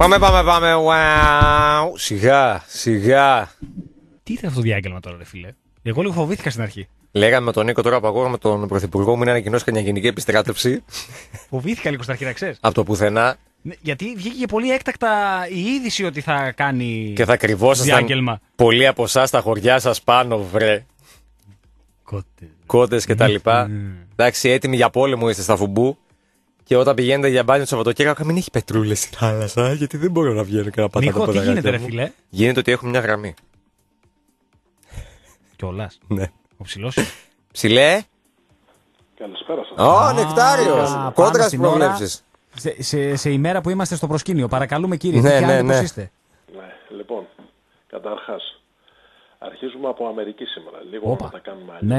Πάμε. Wow. Σιγά. Τι ήταν αυτό το διάγγελμα τώρα, ρε φίλε? Εγώ λίγο φοβήθηκα στην αρχή. Λέγαμε με τον Νίκο τώρα που ακούγαμε τον Πρωθυπουργό μου είναι ανακοινώσει μια γενική επιστράτευση. Φοβήθηκα λίγο στην αρχή, να ξέρεις. Από το πουθενά. Ναι, γιατί βγήκε πολύ έκτακτα η είδηση ότι θα κάνει. Και θα κρυβόσασταν πολλοί από εσάς στα χωριά σας πάνω, βρε. Κότες και τα λοιπά. Εντάξει, έτοιμοι για πόλεμο είστε στα Φουμπού. Και όταν πηγαίνετε για μπάνιο το Σαββατοκύριακο, μην έχει πετρούλες στη θάλασσα, γιατί δεν μπορώ να βγαίνω και να πατάω τα ποδαράκια. Τι γίνεται, ρε φίλε? Γίνεται ότι έχουμε μια γραμμή. Κιόλας. Ναι. Ο ψηλός. Ψηλέ. Καλησπέρα σας. Νεκτάριος. Κόντρα στις προβλέψεις. Σε ημέρα που είμαστε στο προσκήνιο. Παρακαλούμε, κύριε. Ναι. Πώς είστε? Ναι, λοιπόν, καταρχάς, αρχίζουμε από Αμερική σήμερα. Λίγο να τα κάνουμε Ναι.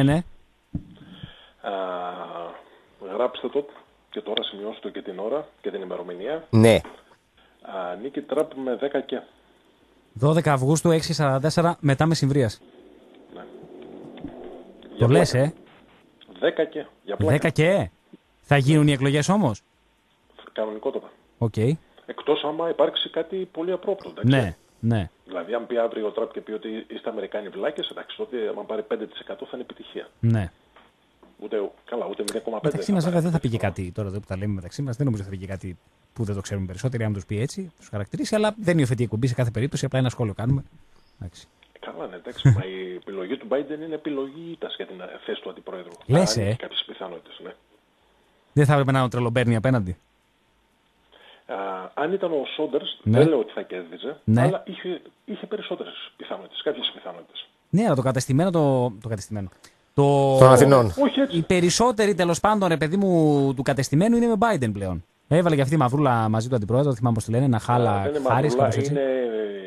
Γράψτε το και τώρα σημειώστε και την ώρα και την ημερομηνία. Ναι. Νίκη Τραμπ με 10 και. 12 Αυγούστου 6:44 μετά μεσημβρίας. Ναι. Το λες, 10 και. Για πλάκα. 10 και. Θα γίνουν οι εκλογές όμως? Κανονικότατα. Οκ. Εκτός άμα υπάρξει κάτι πολύ απρόπτο, εντάξει. Ναι. Δηλαδή, αν πει αύριο ο Τραμπ και πει ότι είστε Αμερικάνοι βλάκες, εντάξει, τότε αν πάρει 5% θα είναι επιτυχία. Ναι. Ούτε 0,5%. Μεταξύ μας βέβαια δεν θα πει και κάτι, τώρα που τα λέμε μεταξύ μας, δεν νομίζω ότι θα πει και κάτι που δεν το ξέρουμε περισσότεροι, αν τους πει έτσι, τους χαρακτηρίσει, αλλά δεν υιοθετεί εκπομπή σε κάθε περίπτωση, απλά ένα σχόλιο κάνουμε. Εντάξει. Καλά, ναι, εντάξει, μα η επιλογή του Biden είναι επιλογή ήττας για την θέση του αντιπρόεδρου. Λες, κάποιες πιθανότητες, ναι. Δεν θα έπρεπε να είναι ο Τρελομπέρνη απέναντι? Αν ήταν ο Σόντερς, Ναι. δεν λέω ότι θα κέρδιζε, Ναι. αλλά είχε περισσότερες πιθανότητες, κάποιες πιθανότητες. Ναι, αλλά το κατεστημένο. Το κατεστημένο. Των Αθηνών. Όχι έτσι. Οι περισσότεροι τέλος πάντων, ρε παιδί μου, του κατεστημένου είναι με Biden πλέον. Έβαλε και αυτή η μαυρούλα μαζί του αντιπρόεδρο, θυμάμαι πώς τη λένε, ένα χάλα Δεν είναι χάρης, μαυρούλα, κάπως έτσι. είναι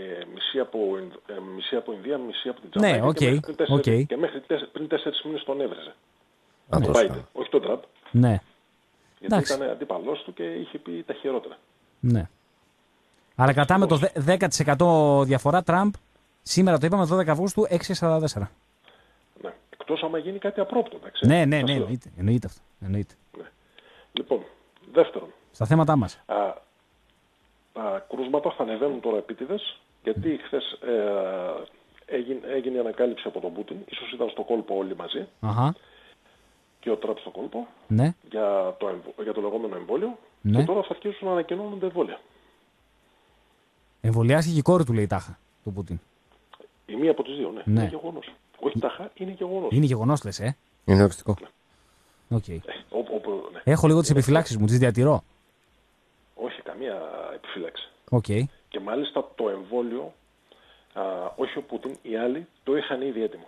μισή από Ινδία, μισή από την Τζαμαϊκά. Ναι, οκ. Και μέχρι πριν 4 μήνες τον έβρεζε. Α, Τον τόσο. Biden, όχι τον Τραμπ. Ναι. Γιατί Εντάξει. ήταν αντίπαλός του και είχε πει τα χειρότερα. Ναι. Αλλά κρατάμε το 10% διαφορά Τραμπ. Σήμερα το είπαμε 12 Αυγούστου 6:44. Ναι. Εκτός άμα γίνει κάτι απρόπτο, εντάξει. Ναι, Σας λέω. εννοείται αυτό. Εννοείται. Ναι. Λοιπόν, δεύτερον, Στα θέματά μας. τα κρούσματα θα ανεβαίνουν τώρα επίτηδες, γιατί χθες έγινε η ανακάλυψη από τον Πούτιν, ίσως ήταν στο κόλπο όλοι μαζί, Αχα. και ο Τραμπ στο κόλπο, Ναι. για το λεγόμενο εμβόλιο, Ναι. και τώρα θα αρχίσουν να ανακοινώνονται εμβόλια. Εμβολιάστηκε η κόρη του, λέει τάχα, του Πούτιν. Η μία από τις δύο, ναι. Ναι. Είναι γεγονός. Όχι τάχα, είναι γεγονός. Είναι γεγονός, λες, Είναι οριστικό. Οκ. Ναι. Έχω λίγο τις επιφυλάξεις μου, τις διατηρώ. Όχι καμία επιφύλαξη. Οκ. Και μάλιστα το εμβόλιο, όχι ο Πούτιν, οι άλλοι το είχαν ήδη έτοιμο.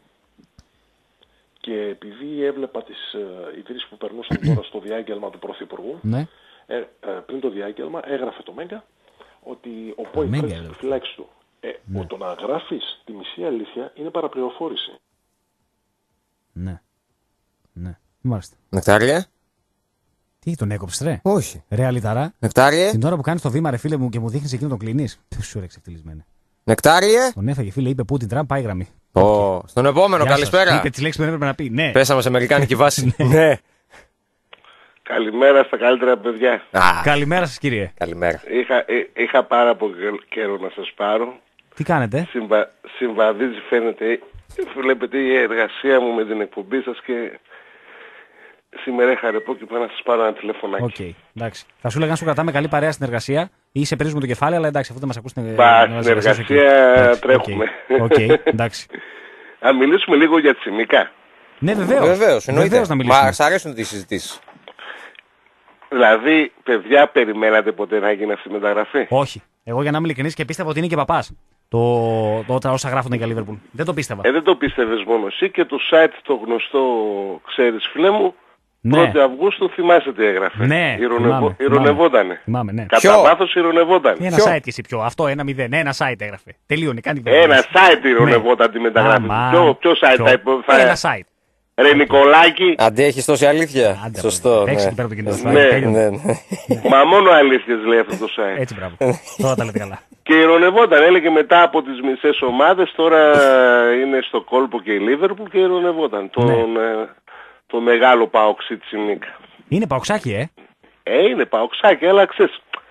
Και επειδή έβλεπα τις ειδήσεις που περνούσαν τώρα στο διάγγελμα του Πρωθυπουργού, Ναι. πριν το διάγγελμα έγραφε το Μέγκα ότι ο Μέγκα πόη έγραφε. της φυλάξης του. Το να γράφεις τη μισή αλήθεια είναι παραπληροφόρηση. Ναι. Ναι. Μάλιστα. Νεκτάριε. Τι, τον έκοψε, ρε? Όχι. Ρε αλυταρά. Νεκτάριε. Την ώρα που κάνεις το βήμα, ρε φίλε μου, και μου δείχνεις εκείνο τον κλείνεις. Ποιος σου όρεξε ευτυλισμένη. Νεκτάριε. Τον έφαγε, φίλε, είπε Πούτιν, Τραμπ, πάει γραμμή. Στον επόμενο, Γεια σας. καλησπέρα. Είπε τις λέξεις που δεν έπρεπε να πει. Ναι. Πέσαμε σε αμερικάνικη βάση. Ναι. Καλημέρα στα καλύτερα παιδιά. Καλημέρα σας, κύριε. Καλημέρα. Είχα πάρα πολύ καιρό να σας πάρω. Τι κάνετε? Συμβαδίζει φαίνεται. Βλέπετε η εργασία μου με την εκπομπή σας και σήμερα είχα ρεπό και πάω να σας πάρω ένα τηλεφωνάκι. Οκ, εντάξει. Θα σου λέγα να σου κρατάμε καλή παρέα στην εργασία ή σε πρίζουμε το κεφάλι, αλλά εντάξει, αφού δεν μας ακούσετε. Στην εργασία τρέχουμε. Οκ, εντάξει. Να μιλήσουμε λίγο για τσιμικά. Ναι, βεβαίως. Βεβαίως, εννοείται. Βεβαίως να μιλήσουμε. Μα σ' αρέσουν τις συζητήσεις. Δηλαδή, παιδιά, περιμένατε ποτέ να γίνει αυτή η μεταγραφή? Όχι. Εγώ για να είμαι ειλικρινής και πίστευα ότι είναι και παπάς. Όσα γράφονται για Λίβερπουλ. Δεν το πίστευα. Δεν το πίστευες μόνο εσύ και το site το γνωστό, ξέρεις φίλε μου, Ναι. 1η Αυγούστου θυμάσαι τι έγραφε. Ναι, Ηρωνευότανε. Θυμάμαι, ναι. Κατά βάθος ηρωνευότανε. Ένα site και εσύ πιο. Αυτό 1-0. Ένα site έγραφε. Τελείωνε. Κάνει Ένα site ηρωνευόταν τη μεταγραφή. Ποιο site θα... Ένα site. Ρε Νικολάκη. Αντέχεις τόση αλήθεια. Άντε, Σωστό. παίξε Ναι. εκεί πέρα το κινητό σου. Ναι. Ναι, ναι. Μα μόνο αλήθειες λέει αυτό το site. Έτσι, μπράβο. Τώρα τα λέτε καλά. Και ηρωνευόταν, έλεγε μετά από τις μισές ομάδες, τώρα είναι στο κόλπο και η Λίβερπουλ και ηρωνευόταν. Το μεγάλο παοξί Τσιμίκα. Είναι παοξάκι, Είναι παοξάκι, αλλά ξέρεις,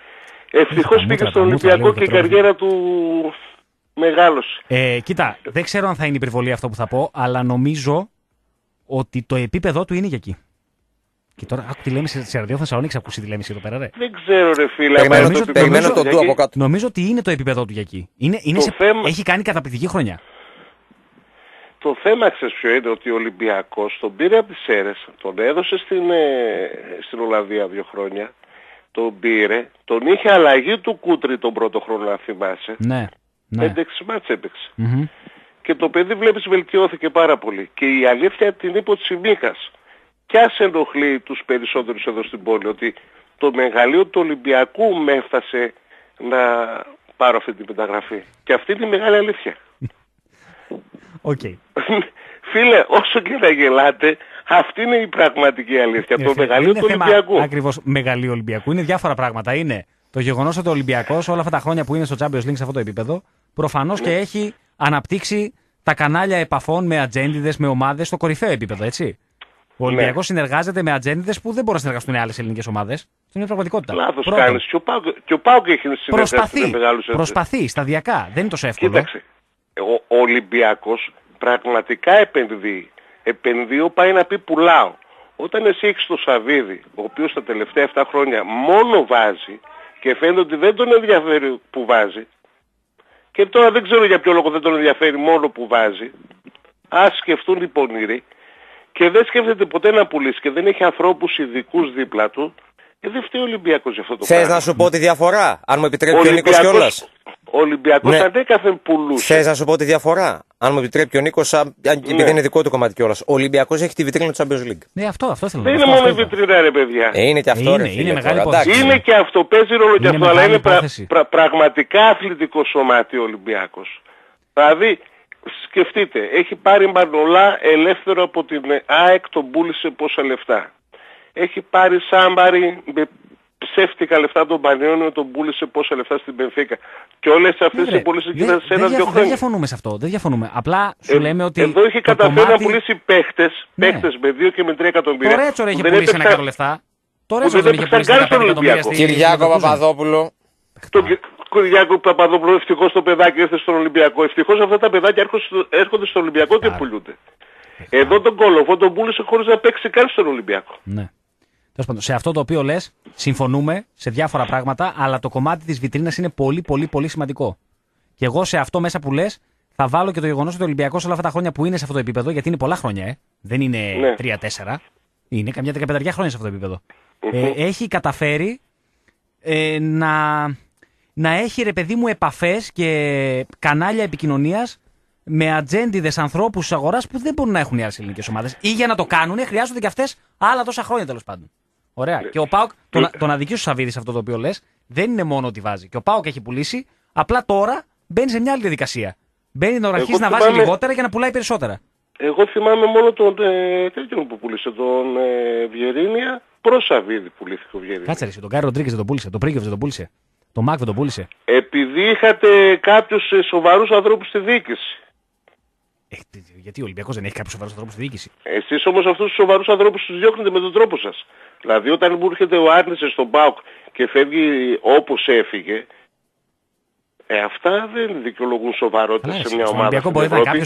Ευτυχώς πήγε στον Ολυμπιακό και η καριέρα του μεγάλωσε. Κοίτα, δεν ξέρω αν θα είναι υπερβολή αυτό που θα πω, αλλά νομίζω ότι το επίπεδο του είναι για εκεί. Και τώρα, άκου τι λέμε σε ραδιόφωνο Θεσσαλονίκη, ακούσει τι λέμε εδώ πέρα, ρε. Δεν ξέρω, ρε φίλε. Περιμένω τον του από κάτω. Νομίζω ότι είναι το επίπεδο του για εκεί. Έχει κάνει καταπληκτική χρονιά. Το θέμα, ξέρεις ποιο είναι, ότι ο Ολυμπιακός τον πήρε από τις Σέρρες, τον έδωσε στην Ολλανδία 2 χρόνια, τον πήρε, τον είχε αλλαγή του Κούτρι τον πρώτο χρόνο, να θυμάσαι. Ναι. 5-6 μάτς έπαιξε. Και το παιδί, βλέπεις, βελτιώθηκε πάρα πολύ. Και η αλήθεια την είπε ο Τσιμίκας. Κι ας ενοχλεί τους περισσότερους εδώ στην πόλη, ότι το μεγαλείο του Ολυμπιακού με έφτασε να πάρω αυτή την μεταγραφή. Και αυτή είναι η μεγάλη αλήθεια. Okay. Φίλε, όσο και να γελάτε, αυτή είναι η πραγματική αλήθεια. Το μεγαλείο του Ολυμπιακού. Ακριβώς, μεγαλείο Ολυμπιακού. Είναι διάφορα πράγματα. Είναι το γεγονός ότι ο Ολυμπιακός όλα αυτά τα χρόνια που είναι στο Champions League σε αυτό το επίπεδο, προφανώς και έχει αναπτύξει τα κανάλια επαφών με ατζέντιδες, με ομάδες στο κορυφαίο επίπεδο, έτσι. Ο Ολυμπιακός συνεργάζεται με ατζέντιδες που δεν μπορούν να συνεργαστούν άλλες ελληνικές ομάδες. Αυτό είναι πραγματικότητα. Λάθος κάνεις. Και ο ΠΑΟΚ έχει συνεργαστεί με μεγάλους. Προσπαθεί σταδιακά. Δεν είναι τόσο εύκολο. Κοίταξε. Ο Ολυμπιακός πραγματικά επενδύει, πάει να πει πουλάω. Όταν εσύ έχεις το Σαββίδη, ο οποίος τα τελευταία 7 χρόνια μόνο βάζει και φαίνεται ότι δεν τον ενδιαφέρει που βάζει, και τώρα δεν ξέρω για ποιο λόγο δεν τον ενδιαφέρει μόνο που βάζει, ας σκεφτούν οι πονηροί, και δεν σκέφτεται ποτέ να πουλήσει και δεν έχει ανθρώπους ειδικούς δίπλα του, δεν φταίει ο Ολυμπιακός για αυτό το πράγμα. Θες να σου πω τη διαφορά, αν μου επιτρέπει ο Νίκος κιόλας. Ο Ολυμπιακός ανέκαθεν πουλούσε. Θες να σου πω τη διαφορά, αν μου επιτρέπει ο Νίκος, επειδή είναι δικό του κομμάτι κιόλας. Ο Ολυμπιακός έχει τη βιτρίνα του Champions League. Ναι, αυτό θέλω. Δεν είναι μόνο η βιτρίνα, ρε παιδιά. Είναι και αυτό, είναι μεγάλη υπόθεση. Είναι και αυτό, παίζει ρόλο και αυτό, αλλά είναι πραγματικά αθλητικό σωμάτιο ο Ολυμπιακός. Δηλαδή, σκεφτείτε, έχει πάρει Μανολά ελεύθερο από την ΑΕΚ, τον πούλησε πόσα λεφτά. Έχει πάρει Σάμπαρη με ψεύτικα λεφτά τον Πανιόνιο, τον πούλησε πόσα λεφτά στην Μπενφίκα. Και όλες αυτές οι πωλήσεις γίνανε σε 1-2 χρόνια. Δεν διαφωνούμε σε αυτό. Δεν διαφωνούμε. Απλά σου λέμε ότι. Εδώ έχει καταφέρει να πουλήσει παίχτες με 2 και με 3 εκατομμύρια. Το Ρέτσορ έχει πουλήσει 1 εκατομμύριο λεφτά. Το Ρέτσορ δεν είχε πουλήσει 1 εκατομμύρια. Κυριάκο Παπαδόπουλο. Τον Κυριάκο Παπαδόπουλο, ευτυχώς το παιδάκι έρθει στον Ολυμπιακό. Ευτυχώς αυτά τα παιδάκια έρχονται στον Ολυμπιακό και πουλούνται. Εδώ τον Κόλοφο τον πούλησε χωρίς να παίξει καν στον Ολυμπιακό. Ναι. Σε αυτό το οποίο λες, συμφωνούμε σε διάφορα πράγματα, αλλά το κομμάτι της βιτρίνας είναι πολύ σημαντικό. Και εγώ σε αυτό μέσα που λες θα βάλω και το γεγονός ότι ο Ολυμπιακός όλα αυτά τα χρόνια που είναι σε αυτό το επίπεδο, γιατί είναι πολλά χρόνια, δεν είναι 3-4, είναι καμιά 15 χρόνια σε αυτό το επίπεδο. Έχει καταφέρει να έχει, ρε παιδί μου, επαφές και κανάλια επικοινωνίας με ατζέντιδες ανθρώπους της αγοράς που δεν μπορούν να έχουν οι άλλες ελληνικές ομάδες. Ή για να το κάνουν, χρειάζονται και αυτές άλλα τόσα χρόνια, τέλος πάντων. Ωραία. Και ο ΠΑΟΚ, τον αδικεί σου Σαββίδη σε αυτό το οποίο λες, δεν είναι μόνο ότι βάζει. Και ο ΠΑΟΚ έχει πουλήσει, απλά τώρα μπαίνει σε μια άλλη διαδικασία. Μπαίνει να αρχίσει να βάζει λιγότερα για να πουλάει περισσότερα. Εγώ θυμάμαι μόνο τον τέτοιον που πούλησε, τον Βιερίνια, προ Σαββίδη πουλήθηκε ο Βιερίνια. Κάτσε ρε, τον Γκάρι Ροντρίγκες δεν τον πούλησε, τον Πρίγκεβιτς δεν τον πούλησε, τον Μάκ δεν τον πούλησε. Επειδή είχατε κάποιους σοβαρούς ανθρώπους στη διοίκηση. Γιατί ο Ολυμπιακός δεν έχει κάποιους σοβαρούς ανθρώπους στη διοίκηση. Εσείς όμως αυτούς τους σοβαρούς ανθρώπους τους διώχνετε με τον τρόπο σας. Δηλαδή όταν μου έρχεται ο Άρνησες στον ΠΑΟΚ και φεύγει όπως έφυγε, αυτά δεν δικαιολογούν σοβαρότητα σε μια ομάδα στην Ευρώπη.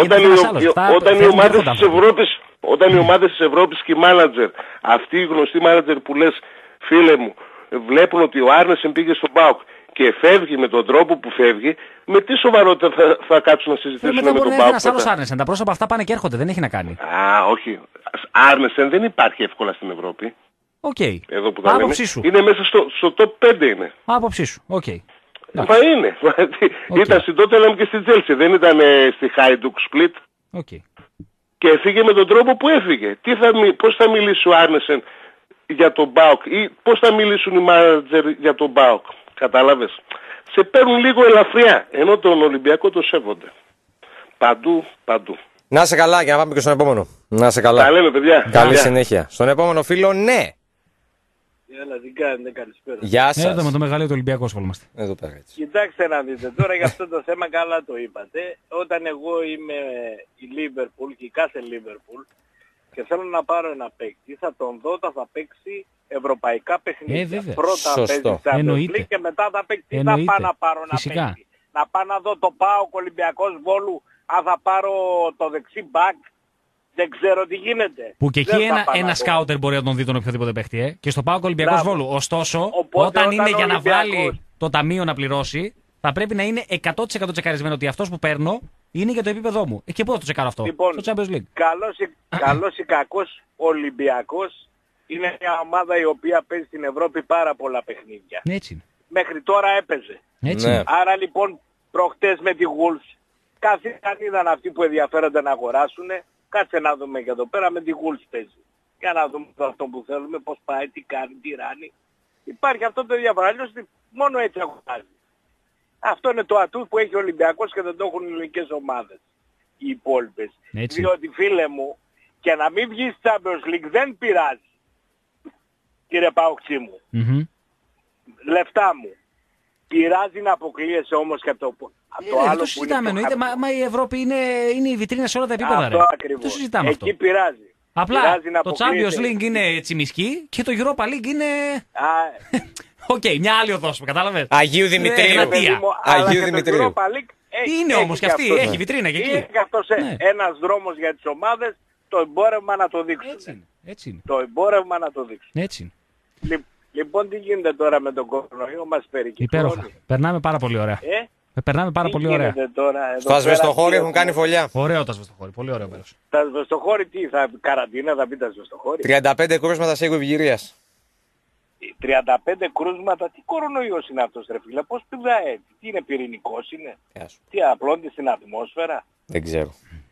Όταν οι ομάδες της Ευρώπης και οι μάνατζερ, αυτοί οι γνωστοί μάνατζερ που λες, φίλε μου, βλέπουν ότι ο Άρνεσεν πήγε στον ΠΑΟΚ και φεύγει με τον τρόπο που φεύγει, με τι σοβαρότητα θα κάτσουν να συζητήσουν με τον ΠΑΟΚ. Είναι ένας άλλος Άρνεσεν. Τα πρόσωπα αυτά πάνε και έρχονται, δεν έχει να κάνει. Όχι. Άρνεσεν δεν υπάρχει εύκολα στην Ευρώπη. Οκ. Εδώ που τα άποψή σου. Είναι μέσα στο top 5 είναι. Άποψή σου. Οκ. Μα είναι. Ήταν στην Τότεναμ και στην Τσέλσι. Δεν ήταν στη Χάιντουκ Split. Και έφυγε με τον τρόπο που έφυγε. Πώς θα μιλήσει ο Άρνεσεν για τον ΠΑΟΚ ή πώς θα μιλήσουν οι μάνατζερ για τον ΠΑΟΚ. Κατάλαβες. Σε παίρνουν λίγο ελαφριά, ενώ τον Ολυμπιακό το σέβονται. Παντού. Να είσαι καλά και να πάμε και στον επόμενο. Να είσαι καλά. Τα λέμε, παιδιά. Καλή συνέχεια. Στον επόμενο φίλο, ναι. Έλα, τι κάνετε, καλησπέρα. Γεια σας. Εδώ με το μεγαλείο του Ολυμπιακού ασχολούμαστε. Εδώ πέρα έτσι. Κοιτάξτε να δείτε, τώρα για αυτό το θέμα καλά το είπατε. Όταν εγώ είμαι η Λίβερπουλ και η κάθε Λίβερπουλ, και θέλω να πάρω ένα παίκτη, θα τον δω όταν θα παίξει ευρωπαϊκά παιχνίδια. Βέβαια. Πρώτα Σωστό. παίζει Champions Εννοείται. League και μετά θα παίξει. Τι θα Εννοείται. πάω να πάρω ένα Φυσικά. παίκτη. Να πάω να δω το ΠΑΟΚ Ολυμπιακός Βόλου, αν θα πάρω το δεξί μπακ. Δεν ξέρω τι γίνεται. Που και εκεί Δεν θα πάω ένα να δω. σκάουτερ μπορεί να τον δει τον οποιοδήποτε παίχτη. Και στο ΠΑΟΚ Ολυμπιακός Μπράβο. Βόλου. Ωστόσο, Οπότε, όταν είναι όταν για ο να Ολυμπιακός- βγάλει το ταμείο να πληρώσει, θα πρέπει να είναι 100% τσεκαρισμένο ότι αυτός που παίρνω είναι για το επίπεδό μου. Και πού θα το τσεκάρω αυτό? Λοιπόν, Στο Champions League. καλός ή κακός Ολυμπιακός είναι μια ομάδα η οποία παίζει στην Ευρώπη πάρα πολλά παιχνίδια. Έτσι είναι. Μέχρι τώρα έπαιζε. Έτσι Ναι. είναι. Άρα λοιπόν προχτές με τη Wolves, καθίσαν είδαν αυτοί που ενδιαφέρονται να αγοράσουν, κάτσε να δούμε και εδώ πέρα με τη Wolves παίζει. Για να δούμε αυτό που θέλουμε, πώς πάει, τι κάνει, τι ράνει. Υπάρχει αυτό το ενδιαφέρον, αλλιώς μόνο έτσι αγοράζει. Αυτό είναι το ατού που έχει ο Ολυμπιακός και δεν το έχουν οι ελληνικές ομάδες, οι υπόλοιπες. Έτσι. Διότι φίλε μου, και να μην βγεις Champions League δεν πειράζει, κύριε Παοξή μου. Μμμ. Λεφτά μου. Πειράζει να αποκλείεσαι όμως και από το Δεν άλλο το που συζητάμε είναι εννοείται. Μα η Ευρώπη είναι η βιτρίνα σε όλα τα επίπεδα. αυτό Ρε. ακριβώς. Το συζητάμε Εκεί αυτό. πειράζει. Απλά Πειράζει να το αποκλείεσαι. Champions League είναι τσιμισκή και το Europa League είναι. Α, Οκ, μια άλλη οδός μου, κατάλαβες. Αγίου Ναι, Δημητρίου. ένα παιδί Αγία. μου, αλλά Αγίου και το Δημητρίου. Europa League Είναι όμως και αυτή, αυτός. έχει βιτρίνα και εκεί. Είναι και αυτός Ναι. ένας δρόμος για τις ομάδες, το εμπόρευμα να το δείξουν. Έτσι είναι. Έτσι είναι. Το εμπόρευμα να το δείξουν. Έτσι είναι. Λοιπόν, τι γίνεται τώρα με τον κορονοϊό, μας Υπέροχα. περικυκλώνει. Περνάμε πάρα πολύ ωραία. Περνάμε πάρα Τι πολύ ωραία. γίνεται τώρα εδώ Στο πέρα, ασβεστοχώρι τι έχουν κάνει φωλιά. Ωραίο το ασβεστοχώρι. Πολύ ωραίο μέρος. Τα ασβεστοχώρι τι, θα καραντίνα, θα πει τα ασβεστοχώρι. 35 κρούσματα σε ευγυρίας. 35 κρούσματα, τι κορονοϊός είναι αυτός ρε φίλε, πώς πηδάει, τι είναι πυρηνικός είναι, Γεια σου. τι απλώνται στην ατμόσφαιρα. Δεν ξέρω.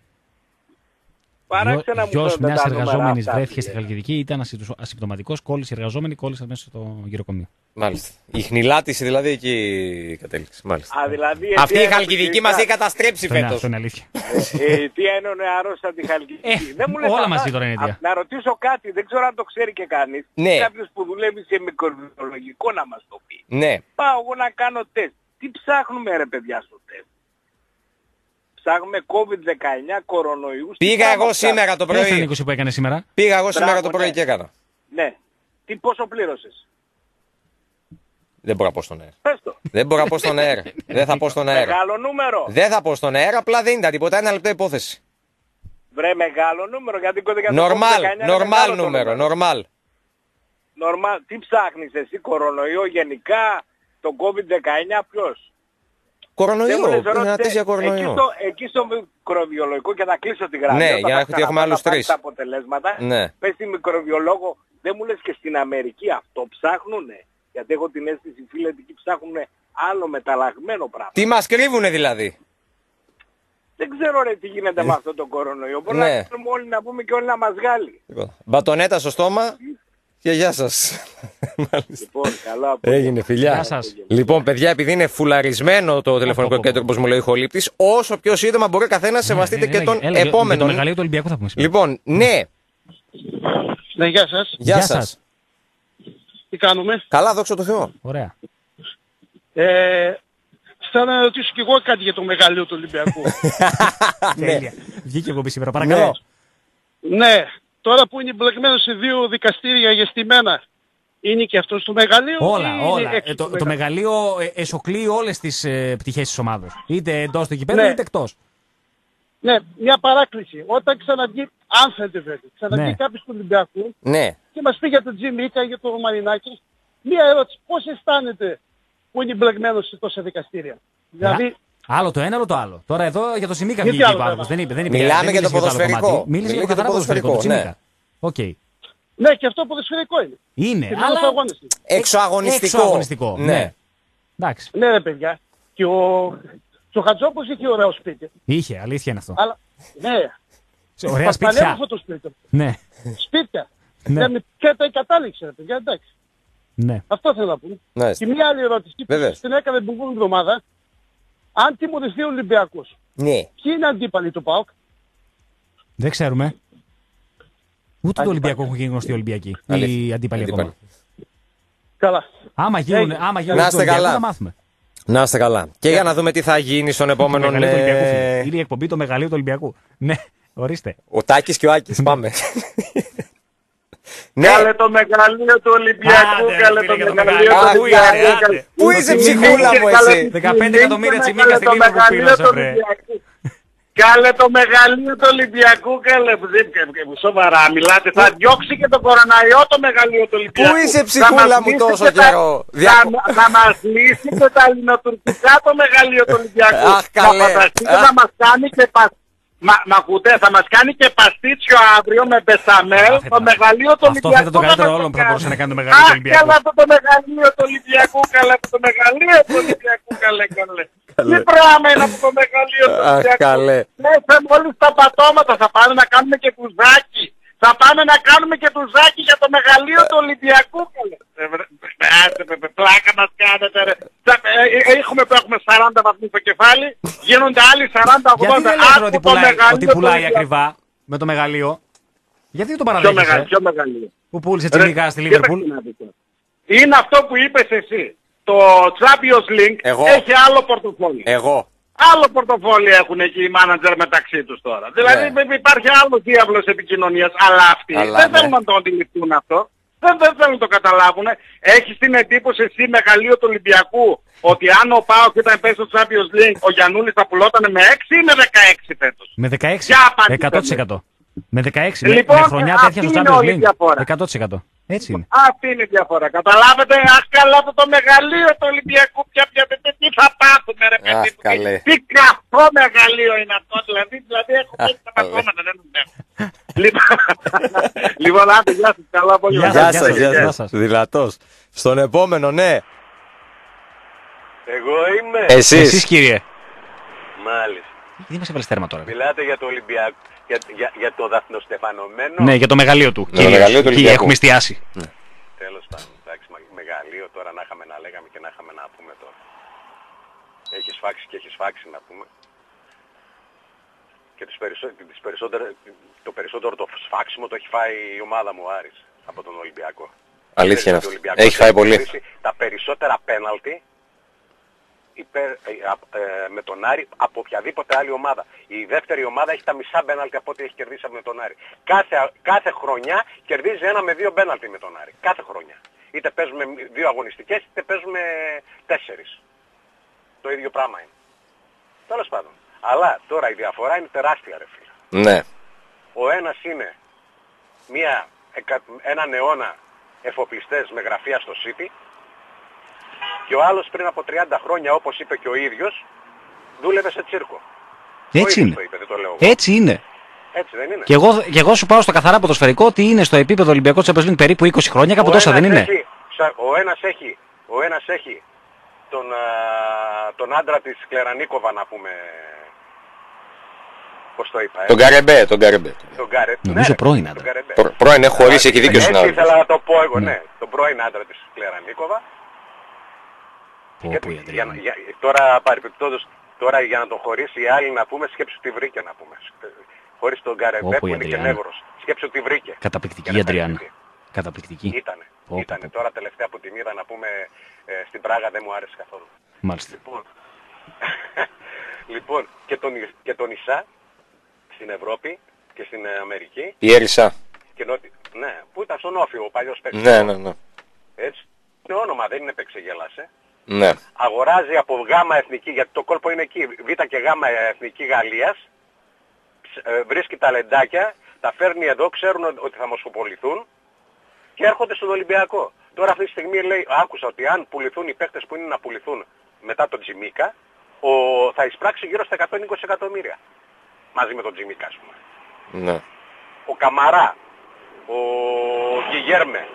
Παράξενα μου Γιος φαίνονται μιας τα νούμερα εργαζόμενης αυτά, βρέθηκε στη φίλε. Χαλκιδική, ήταν ασυμπτωματικός, κόλλησε η εργαζόμενη, κόλλησε μέσα στο γυροκομείο. Μάλιστα. Η χνηλάτιση δηλαδή εκεί κατέληξε. Μάλιστα. Α, δηλαδή, Αυτή η εσύ Χαλκιδική ένωση μας έχει ήρθα- καταστρέψει Αυτό είναι, φέτος. αυτό είναι αλήθεια. Τι είναι ο νεαρός από τη Χαλκιδική. Δεν μου λες όλα αυτά. μαζί τώρα είναι αιτία. Να ρωτήσω κάτι, δεν ξέρω αν το ξέρει και κανείς. Ναι. Κάποιος που δουλεύει σε μικροβιολογικό να μας το πει. Ναι. Πάω εγώ να κάνω τεστ. Τι ψάχνουμε ρε παιδιά στο τεστ. Ψάχνουμε COVID-19 κορονοϊούς. Τι Πήγα πράγμα εγώ ψάχνουμε? σήμερα το Τι έφτανε πρωί. 20 που έκανε σήμερα. Πήγα εγώ σήμερα Μπράβο, το πρωί ναι. και έκανα. Ναι. Τι πόσο πλήρωσες. Δεν μπορώ να πω στον αέρα. Πες το. Δεν μπορώ να πω στον αέρα. Δεν θα πω στον αέρα. Μεγάλο νούμερο. Δεν θα πω στον αέρα, απλά δεν ήταν τίποτα. Ένα λεπτό υπόθεση. Βρε μεγάλο νούμερο γιατί για το Νορμάλ, COVID-19 είναι νορμάλ μεγάλο το νούμερο, νορμάλ. Νορμάλ. Τι ψάχνεις εσύ, κορονοϊό γενικά, το COVID-19 ποιος. Κορονοϊό, Δεν μου λες, ένα τεστ για κορονοϊό. εκεί στο μικροβιολογικό και θα κλείσω τη γραμμή. Ναι, όταν για να θα έχουμε ξαναπάω άλλους να πάρεις τρεις. τα αποτελέσματα. Ναι. Πες στη μικροβιολόγο, δεν μου λες και στην Αμερική αυτό ψάχνουνε. Γιατί έχω την αίσθηση φίλε ότι εκεί ψάχνουνε άλλο μεταλλαγμένο πράγμα. Τι μας κρύβουνε δηλαδή. Δεν ξέρω ρε τι γίνεται με αυτό το κορονοϊό. Μπορεί Ναι. να θέλουμε όλοι να πούμε και όλοι να μας βγάλει. Μπατονέτα στο στόμα και γεια σας. Λοιπόν, καλό απόγευμα. Έγινε φιλιά. Γεια σας. Λοιπόν, παιδιά, επειδή είναι φουλαρισμένο το τηλεφωνικό κέντρο, όπως μου λέει ο Χολύπτης, όσο πιο σύντομα μπορεί ο καθένας να σεβαστείτε και τον Για το επόμενον. μεγαλείο του Ολυμπιακού θα πούμε σήμερα. Λοιπόν, ναι, Ναι, γεια σας. γεια Γεια σας. σας. Τι κάνουμε. Καλά, δόξα τω Θεώ. Ωραία. Θέλω να ρωτήσω κι εγώ κάτι για το μεγαλείο του Ολυμπιακού. Τέλεια. Βγήκε εγώ σήμερα, παρακαλώ. Ναι, τώρα που είναι μπλεγμένο σε δύο δικαστήρια για στημένα, είναι και αυτό στο μεγαλείο ή Όλα, είναι όλα. έξω Το του μεγαλείο εσωκλεί όλες τις πτυχές της ομάδας. Είτε εντός του γηπέδου Ναι. είτε εκτός. Ναι, μια παράκληση. Όταν ξαναβγεί, αν θέλετε βέβαια, ξαναβγεί Ναι. κάποιος του Ολυμπιακού Ναι. και μας πει για τον Τζιμίκα, για τον Μαρινάκη, μια ερώτηση. Πώς αισθάνεται που είναι μπλεγμένος σε τόσα δικαστήρια. Δηλαδή, Άλλο το ένα, άλλο το άλλο. Τώρα εδώ για το Σιμίκα Γιατί βγήκε άλλο ο το Πάπας. ένα? Δεν είπε. Μιλάμε δεν για το μίλησε άλλο ποδοσφαιρικό. κομμάτι. Μίλησε για το καθαρά ποδοσφαιρικό του ναι. Τσιμίκα. Οκ. ναι, και αυτό ποδοσφαιρικό είναι. Είναι, Και αλλά αγώνες είναι. Εξωαγωνιστικό. εξωαγωνιστικό. Ναι. Εντάξει. Ναι, ρε παιδιά. Και ο Χατζόπος είχε ωραίο σπίτι. Είχε, αλήθεια είναι αυτό. Αλλά, ναι, Ωραία μας παλεύει σπίτια. αυτό το σπίτι. Ναι, Σπίτια. Ναι. Ναι. Και τα κατάληξε, ρε παιδιά, εντάξει. ναι. Αυτό θέλω να πούμε. Μάλιστα. Και μια άλλη ερώτηση που Βεβαίως. την έκανε την προηγούμενη εβδομάδα. Αν τιμωρηθεί ο Ολυμπιακός, Ναι. ποιοι είναι αντίπαλοι του ΠΑΟΚ. Δεν ξέρουμε. Ούτε το Αντίπαλοι. Ολυμπιακό έχουν γίνει γνωστοί Ολυμπιακοί. Αλήθεια. Οι αντίπαλοι Αντίπαλοι. ακόμα. Καλά. Άμα γίνουν Να του είστε Ολυμπιακού καλά. θα μάθουμε. Να είστε καλά. Και για να δούμε τι θα γίνει στον Το επόμενο. μεγαλείο του Ολυμπιακού, φίλε. Είναι η εκπομπή το μεγαλείο του Ολυμπιακού. Ναι. Ορίστε. Ο Τάκης και ο Άκης, πάμε. Ναι. Κάλε το μεγαλείο του Ολυμπιακού, Άντε, κάλε φίλε, το για το μεγαλείο μεγαλείο. του Πού είσαι, Ολυμπιακού. άντε. Πού είσαι ψυχούλα μου εσύ. 15 εκατομμύρια τσιμίκα στη Λίβερπουλ πήρασε, βρε. Κάλε το μεγαλείο του Ολυμπιακού, κάλε. Σοβαρά μιλάτε, θα διώξει και το κοροναϊό το μεγαλείο του Ολυμπιακού. Πού είσαι ψυχούλα μου τόσο καιρό. Θα μας λύσει και τα ελληνοτουρκικά το μεγαλείο του Ολυμπιακού. Αχ, καλέ. Θα φανταστείτε να μας κάνει και Μα ακούτε, θα μας κάνει και παστίτσιο αύριο με μπεσαμέλ το μεγαλείο του Ολυμπιακού. Αυτό θα ήταν το καλύτερο όλων που θα μπορούσε να κάνει το μεγαλείο του Ολυμπιακού. Καλά το μεγαλείο του Ολυμπιακού, καλά το μεγαλείο του Ολυμπιακού, καλέ. Τι πράγμα είναι αυτό το μεγαλείο του Ολυμπιακού. Μέσα μόλις τα πατώματα θα πάνε να κάνουμε και τουζάκι. Θα πάμε να κάνουμε και τουζάκι για το μεγαλείο του Ολυμπιακού, καλέ. Πλάκα μας κάνετε, ρε. Έχουμε 40 βαθμούς στο κεφάλι, γίνονται άλλοι 40-80. Γιατί δεν λες ότι πουλάει ακριβά με το μεγαλείο? Γιατί δεν το παραδέχεσαι? Ποιο μεγαλείο? Που πούλησε τσιμικά στη Λίβερπουλ. Είναι αυτό που είπες εσύ. Το Champions League έχει άλλο πορτοφόλι. Άλλο πορτοφόλι έχουν εκεί οι μάνατζερ μεταξύ τους τώρα. Δηλαδή υπάρχει άλλο διάβλος επικοινωνίας, αλλά αυτοί δεν θέλουν να το αντιληφθούν αυτό. Δεν θέλουν να το καταλάβουν. Έχεις την εντύπωση εσύ μεγαλείο του Ολυμπιακού ότι αν ο ΠΑΟΚ ήταν πέσει στο Champions League ο Γιαννούλης θα πουλότανε με 6 ή με 16 φέτος? Με 16. 100%. Με 16. Λοιπόν, με χρονιά τέτοια στο Champions League. 100%. Έτσι είναι. Αυτή είναι η διαφορά. Καταλάβετε, αχ καλά το μεγαλείο του Ολυμπιακού πια τι θα πάθουμε ρε παιδί μου. Τι καυτό μεγαλείο είναι αυτό. Δηλαδή έχω πέσει τα παγώματα, δεν μου. Λοιπόν, άντε, γεια σας, καλά απόγευμα. Γεια σας, δυνατός. Στον επόμενο, ναι. Εγώ είμαι. Εσείς κύριε. Μάλιστα. Δεν μας έβαλες τέρμα τώρα. Μιλάτε για το Ολυμπιακό, για το δαθνοστεφανωμένο. Ναι, για το μεγαλείο του. Εκεί έχουμε εστιάσει. Τέλος πάντων, εντάξει, μεγαλείο τώρα να είχαμε να λέγαμε και να είχαμε να πούμε τώρα. Έχεις φάξει και έχεις φάξει να πούμε. Και το περισσότερο το σφάξιμο το έχει φάει η ομάδα μου Άρης από τον Ολυμπιακό. Αλήθεια είναι αυτό. Έχει φάει πολύ. Τα περισσότερα πέναλτι με τον Άρη από οποιαδήποτε άλλη ομάδα. Η δεύτερη ομάδα έχει τα μισά πέναλτι από ό,τι έχει κερδίσει με τον Άρη. Κάθε χρονιά κερδίζει 1 με 2 πέναλτι με τον Άρη. Κάθε χρονιά. Είτε παίζουμε 2 αγωνιστικές είτε παίζουμε 4. Το ίδιο πράγμα είναι. Τέλος πάντων. Αλλά τώρα η διαφορά είναι τεράστια ρε φίλε. Ναι. Ο ένας είναι έναν αιώνα εφοπλιστές με γραφεία στο City και ο άλλος πριν από 30 χρόνια όπως είπε και ο ίδιος δούλευε σε τσίρκο. Έτσι είναι. Το είπε, δεν το λέω εγώ. Έτσι είναι. Έτσι δεν είναι. Και εγώ σου πάω στο καθαρά ποδοσφαιρικό ότι είναι στο επίπεδο Ολυμπιακού Champions League περίπου 20 χρόνια, κάπου τόσα δεν είναι. Ο ένας έχει τον άντρα της Κλερανίκοβα να πούμε. Πώς το είπα, Τον Γκαρεμπέ. Νομίζω πρώην άντρα. Πρώην, έχω χωρίσει, έχει δίκιο στην άλλη. Έτσι ήθελα να το πω εγώ, ναι. Τον πρώην άντρα της Κλερανίκοβα. Τώρα παρεπιπτόντως, τώρα για να τον χωρίσει η άλλη να πούμε, σκέψου τι βρήκε να πούμε. Χωρίς τον Γκαρεμπέ που είναι και νεύρος. Σκέψου τι βρήκε. Καταπληκτική η Αντριάννα. Καταπληκτική. Ήτανε. Τώρα τελευταία που την είδα να πούμε στην Πράγα δεν μου άρεσε καθόλου. Μάλιστα. Λοιπόν, και τον Ισά στην Ευρώπη και στην Αμερική. Η Έρισα. Ναι, που ήταν στον Όφιο ο παλιός παίκτης. Ναι. Έτσι. Είναι όνομα, δεν είναι παίξεγέλασε. Ναι. Αγοράζει από γάμα εθνική, γιατί το κόλπο είναι εκεί, β και γάμα εθνική Γαλλίας. Βρίσκει τα λεντάκια, τα φέρνει εδώ, ξέρουν ότι θα μοσχοποληθούν και έρχονται στον Ολυμπιακό. Τώρα αυτή τη στιγμή λέει, άκουσα ότι αν πουληθούν οι παίκτες που είναι να πουληθούν μετά τον Τζιμίκα, θα εισπράξει γύρω στα 120 εκατομμύρια. Μαζί με τον Τζιμίκα, ας πούμε. Ναι. Ο Καμαρά, ο Γκιγέρμε,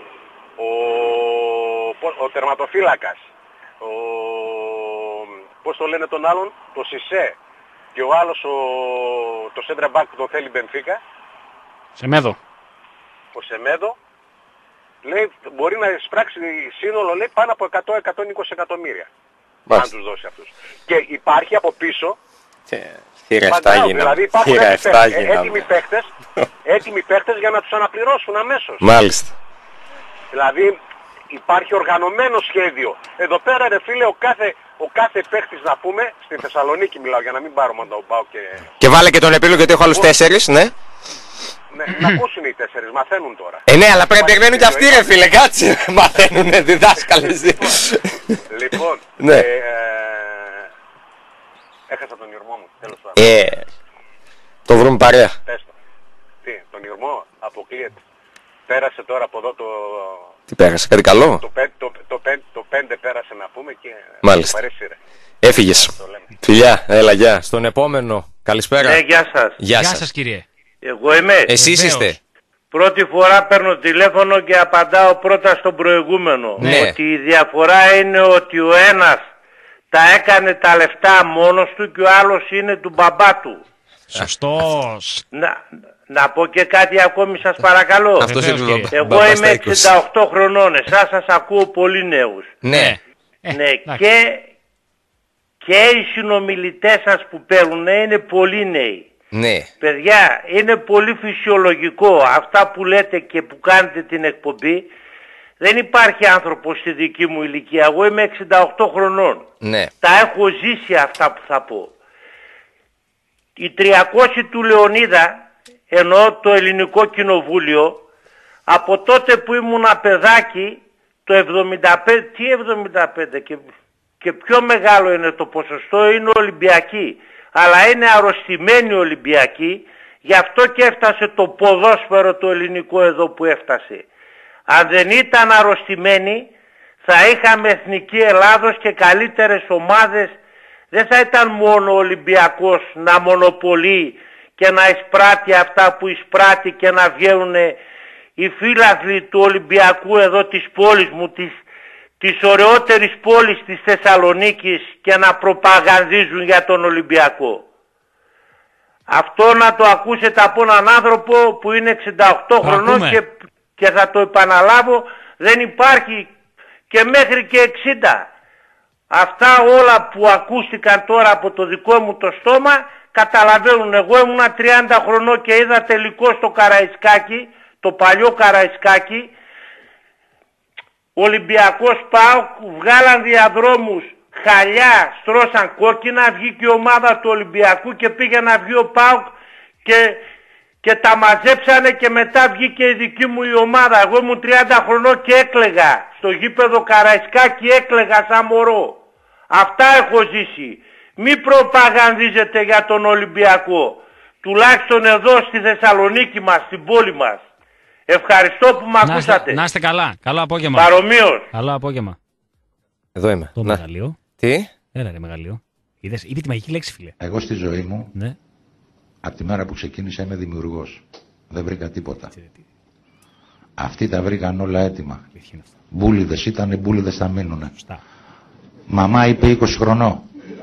ο τερματοφύλακας, πώς το λένε τον άλλον, το Σισέ και ο άλλος το center back που τον θέλει Μπενφίκα. Σεμέδο. Ο Σεμέδο λέει μπορεί να εισπράξει σύνολο λέει πάνω από 100-120 εκατομμύρια. Αν τους δώσει αυτούς. Και υπάρχει από πίσω δηλαδή υπάρχουν έτοιμοι παίχτες για να τους αναπληρώσουν αμέσως. Μάλιστα. Δηλαδή υπάρχει οργανωμένο σχέδιο. Εδώ πέρα ρε φίλε ο κάθε παίχτης να πούμε, στην Θεσσαλονίκη μιλάω για να μην πάρουμε τον ΠΑΟΚ Και βάλε και τον επίλογο γιατί έχω άλλους 4, ναι. Ναι, να ακούσουν οι 4, μαθαίνουν τώρα. Ναι, αλλά πρέπει να περιμένουν και αυτοί ρε φίλε, κάτσε. Μαθαίνουνε διδάσκαλες. Λοιπόν, ναι. Έχασα τον ήρμό μου, τέλος πάντων. Το βρούμε παρέα. Πες το. Τι, τον ήρμό, αποκλείεται. Πέρασε τώρα από εδώ το... Τι πέρασε, κάτι καλό? Το 5 πέρασε να πούμε και... Μάλιστα. Έφυγες. Φιλιά, έλα, γεια. Στον επόμενο, καλησπέρα. Ναι, γεια σας. Γεια σας κύριε. Εγώ είμαι. Εσείς είστε. Πρώτη φορά παίρνω τηλέφωνο και απαντάω πρώτα στον προηγούμενο. Ναι. Ότι η διαφορά είναι ότι ο ένας τα έκανε τα λεφτά μόνος του και ο άλλος είναι του μπαμπά του. Σωστός. Να πω και κάτι ακόμη σας παρακαλώ. Αυτός είναι εγώ είμαι 68 χρονών, εσάς σας ακούω πολύ νέους. Ναι. Ναι, και οι συνομιλητές σας που παίρνουν είναι πολύ νέοι. Ναι. Παιδιά, είναι πολύ φυσιολογικό αυτά που λέτε και που κάνετε την εκπομπή. Δεν υπάρχει άνθρωπος στη δική μου ηλικία. Εγώ είμαι 68 χρονών. Ναι. Τα έχω ζήσει αυτά που θα πω. Οι 300 του Λεωνίδα, εννοώ το Ελληνικό Κοινοβούλιο, από τότε που ήμουν παιδάκι, το 75, τι 75 και πιο μεγάλο είναι το ποσοστό, είναι Ολυμπιακοί. Αλλά είναι αρρωστημένοι Ολυμπιακοί, γι' αυτό και έφτασε το ποδόσφαιρο το ελληνικό εδώ που έφτασε. Αν δεν ήταν αρρωστημένοι, θα είχαμε Εθνική Ελλάδος και καλύτερες ομάδες. Δεν θα ήταν μόνο ο Ολυμπιακός να μονοπολεί και να εισπράττει αυτά που εισπράττει και να βγαίνουν οι φίλαθλοι του Ολυμπιακού εδώ της πόλης μου, της ωραιότερης πόλης της Θεσσαλονίκης και να προπαγανδίζουν για τον Ολυμπιακό. Αυτό να το ακούσετε από έναν άνθρωπο που είναι 68 χρονών και θα το επαναλάβω, δεν υπάρχει και μέχρι και 60. Αυτά όλα που ακούστηκαν τώρα από το δικό μου το στόμα καταλαβαίνουν. Εγώ ήμουνα 30 χρονών και είδα τελικό στο Καραϊσκάκι, το παλιό Καραϊσκάκι, Ολυμπιακός ΠΑΟΚ, βγάλαν διαδρόμους χαλιά, στρώσαν κόκκινα, βγήκε η ομάδα του Ολυμπιακού και πήγε να βγει ο ΠΑΟΚ και τα μαζέψανε και μετά βγήκε η δική μου η ομάδα. Εγώ ήμουν 30 χρονών και έκλαιγα. Στο γήπεδο Καραϊσκάκι έκλαιγα σαν μωρό. Αυτά έχω ζήσει. Μη προπαγανδίζετε για τον Ολυμπιακό. Τουλάχιστον εδώ στη Θεσσαλονίκη μας, στην πόλη μας. Ευχαριστώ που με ακούσατε. Να είστε καλά. Καλό απόγευμα. Παρομοίως. Καλό απόγευμα. Εδώ είμαι. Το μεγαλείο. Τι? Έλα ρε μεγαλείο. Είδες, είπε τη μαγική λέξη φίλε. Εγώ στη ζωή μου, ναι, από τη μέρα που ξεκίνησα είμαι δημιουργός. Δεν βρήκα τίποτα. Αυτοί τα βρήκαν όλα έτοιμα. Μπούλιδες ήτανε, μπούλιδες θα μείνουνε. Μαμά είπε 20 χρονών.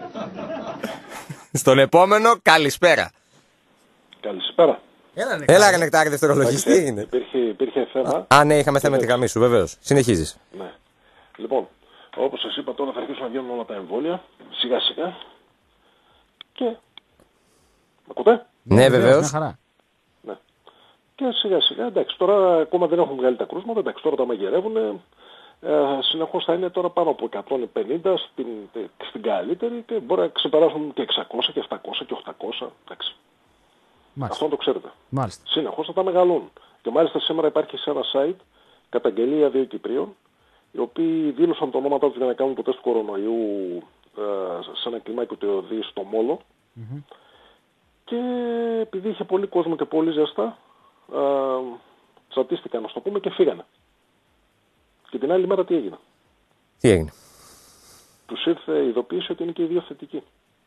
Στον επόμενο, καλησπέρα. Καλησπέρα. Έλα ρε Νεκτάρη, δευτερολογιστή έγινε. Υπήρχε θέμα. Ναι, είχαμε θέμα με τη γραμμή σου, βεβαίως. Συνεχίζεις. Ναι. Λοιπόν, όπως σας είπα, τώρα θα αρχίσουν να βγαίνουν όλα τα εμβόλια, σιγά σιγά. Και... Μ' ακούτε? Ναι, βεβαίως. Ναι. Και σιγά σιγά, εντάξει, τώρα ακόμα δεν έχουν βγάλει τα κρούσματα, εντάξει, τώρα τα μαγειρεύουν. Συνεχώς θα είναι τώρα πάνω από 150 στην καλύτερη και μπορεί να ξεπεράσουν και 600 και 700 και 800, εντάξει. Αυτό το ξέρετε. Μάλιστα. Συνεχώς θα τα μεγαλούν. Και μάλιστα σήμερα υπάρχει σε ένα site καταγγελία 2 Κυπρίων, οι οποίοι δήλωσαν το ονόματά τους για να κάνουν το τεστ του κορονοϊού σε ένα κλιμάκιο του ΕΟΔΗ στο Μόλο. Και επειδή είχε πολύ κόσμο και πολύ ζεστά, τσατίστηκαν, να το πούμε, και φύγανε. Και την άλλη μέρα τι έγινε? Τι έγινε? Τους ήρθε η ειδοποίηση ότι είναι και οι δύο θετικοί.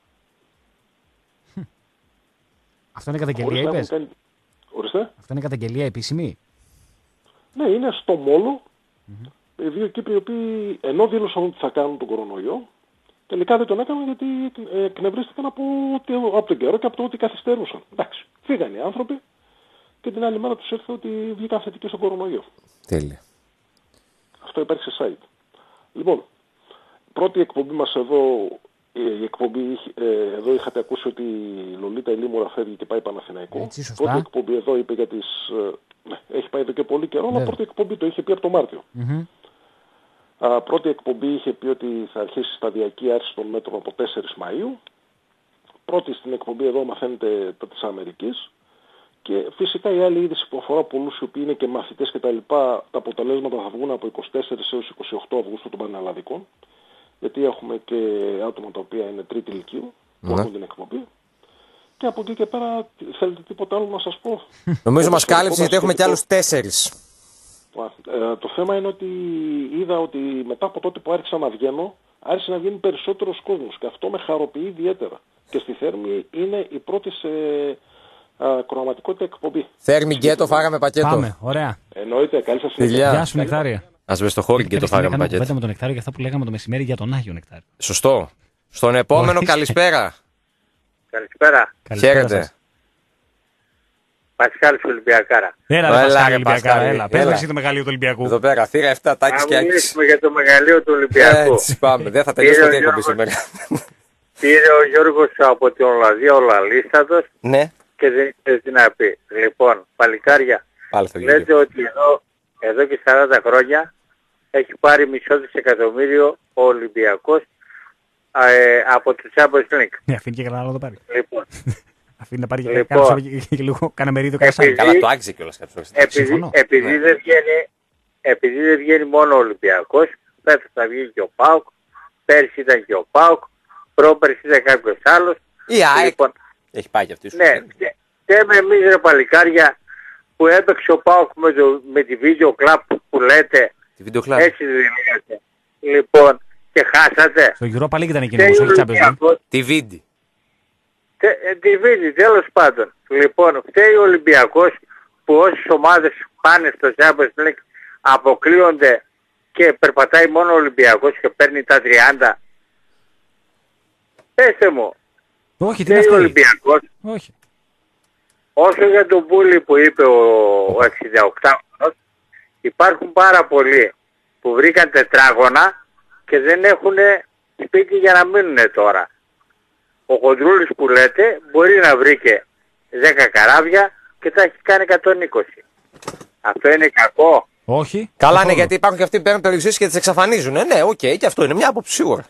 Αυτό είναι καταγγελία, είπες? Ορίστε. Αυτό είναι καταγγελία επίσημη? Ναι, είναι στο Μόλο. Οι δύο Κύπροι οι οποίοι ενώ δήλωσαν ότι θα κάνουν τον κορονοϊό, τελικά δεν τον έκαναν γιατί εκνευρίστηκαν από τον καιρό και από το ότι καθυστερούσαν. Εντάξει, φύγανε οι άνθρωποι και την άλλη μέρα τους ήρθε ότι βγήκαν θετικοί στον κορονοϊό. Τέλεια. Αυτό υπάρχει σε site. Λοιπόν, πρώτη εκπομπή μας εδώ, η εκπομπή, εδώ είχατε ακούσει ότι η Λολίτα Ηλίμουρα φεύγει και πάει Παναθηναϊκό. Έτσι, πρώτη εκπομπή εδώ είπε για τις... Ναι, έχει πάει εδώ και πολύ καιρό, αλλά πρώτη εκπομπή το είχε πει από το Μάρτιο. Πρώτη εκπομπή είχε πει ότι θα αρχίσει σταδιακή άρση των μέτρων από 4 Μαΐου. Πρώτη στην εκπομπή εδώ μαθαίνετε τα της Αμερικής. Και φυσικά η άλλη είδηση που αφορά πολλούς οι οποίοι είναι και μαθητές και τα λοιπά, τα αποτελέσματα θα βγουν από 24 έως 28 Αυγούστου των Πανελλαδικών. Γιατί έχουμε και άτομα τα οποία είναι τρίτη ηλικίου που έχουν την εκπομπή. Και από εκεί και πέρα θέλετε τίποτα άλλο να σας πω? Νομίζω μας κάλυψε γιατί έχουμε και άλλους 4. Το θέμα είναι ότι είδα ότι μετά από τότε που άρχισα να βγαίνω, άρχισε να βγαίνει περισσότερος κόσμος και αυτό με χαροποιεί ιδιαίτερα. Και στη Θέρμη είναι η πρώτη σε κροματικότητα εκπομπή. Θέρμη γκέτο, φάγαμε πακέτο. Πάμε, ωραία. Εννοείται, καλή σας συνέχεια. Γεια σου, Νεκτάρια. Ας βες στο χώρο και το φάγαμε πακέτο. Πέτα με τον Νεκτάριο για αυτά που λέγαμε το μεσημέρι για τον Άγιο Νεκτάριο. Σωστό. Στον επόμενο καλησπέρα. Καλησπέρα. Χαίρετε. Πασχάλης Ολυμπιακάρα. Έλα, Πασχάλη Ολυμπιακάρα, έλα. Πες εσύ το μεγαλείο του Ολυμπιακού. Εδώ πέρα, θύρα 7, Τάκης και Να Άκης. μιλήσουμε για το μεγαλείο του Ολυμπιακού. Έτσι πάμε, δεν θα τελειώσει ποτέ η εκπομπή σήμερα. Πήρε ο Γιώργος από την Ολλανδία ο Λαλίστατος Ναι. και δεν ξέρει τι να πει. Λοιπόν, παλικάρια, λέτε ότι εδώ και 40 χρόνια έχει πάρει μισό δισεκατομμύριο ο Ολυμπιακός από το Champions League. Ναι, αφήνει και κανένα άλλο το πάρει. Λοιπόν. Αφήνει να πάρει και Λοιπόν. κάνα μερίδιο κασάρι. Καλά, το άξιζε κιόλας κάποιος. Επειδή δεν βγαίνει μόνο ο Ολυμπιακός, φέτος θα βγει και ο ΠΑΟΚ, πέρσι ήταν και ο ΠΑΟΚ, πρόπερσι ήταν κάποιος άλλος. Η ΑΕΚ Λοιπόν, έχει πάει κι αυτή σου. ναι, θέμε εμείς ρε παλικάρια που έπαιξε ο ΠΑΟΚ με τη βίντεο κλαπ που λέτε, έτσι δεν λέτε. Λοιπόν, και χάσατε. Στο Europa League ήταν εκείνο όμως, όχι Champions League. Τη Βίντι. Τη Βίντι, τέλος πάντων. Λοιπόν, φταίει ο Ολυμπιακός που όσες ομάδες πάνε στο Champions League αποκλείονται και περπατάει μόνο ο Ολυμπιακός και παίρνει τα 30. Πέστε μου. Όχι, τι είναι ο Ολυμπιακός. Όχι. Όσο για τον Μπούλη που είπε ο 68χρονος, υπάρχουν πάρα πολλοί που βρήκαν τετράγωνα και δεν έχουν σπίτι για να μείνουν τώρα. Ο Κοντρούλης που λέτε μπορεί να βρήκε 10 καράβια και τα έχει κάνει 120. Αυτό είναι κακό. Όχι. Καλά είναι γιατί υπάρχουν και αυτοί που παίρνουν περιουσίες και τις εξαφανίζουν. Ναι, οκ, και αυτό είναι μια άποψη σίγουρα.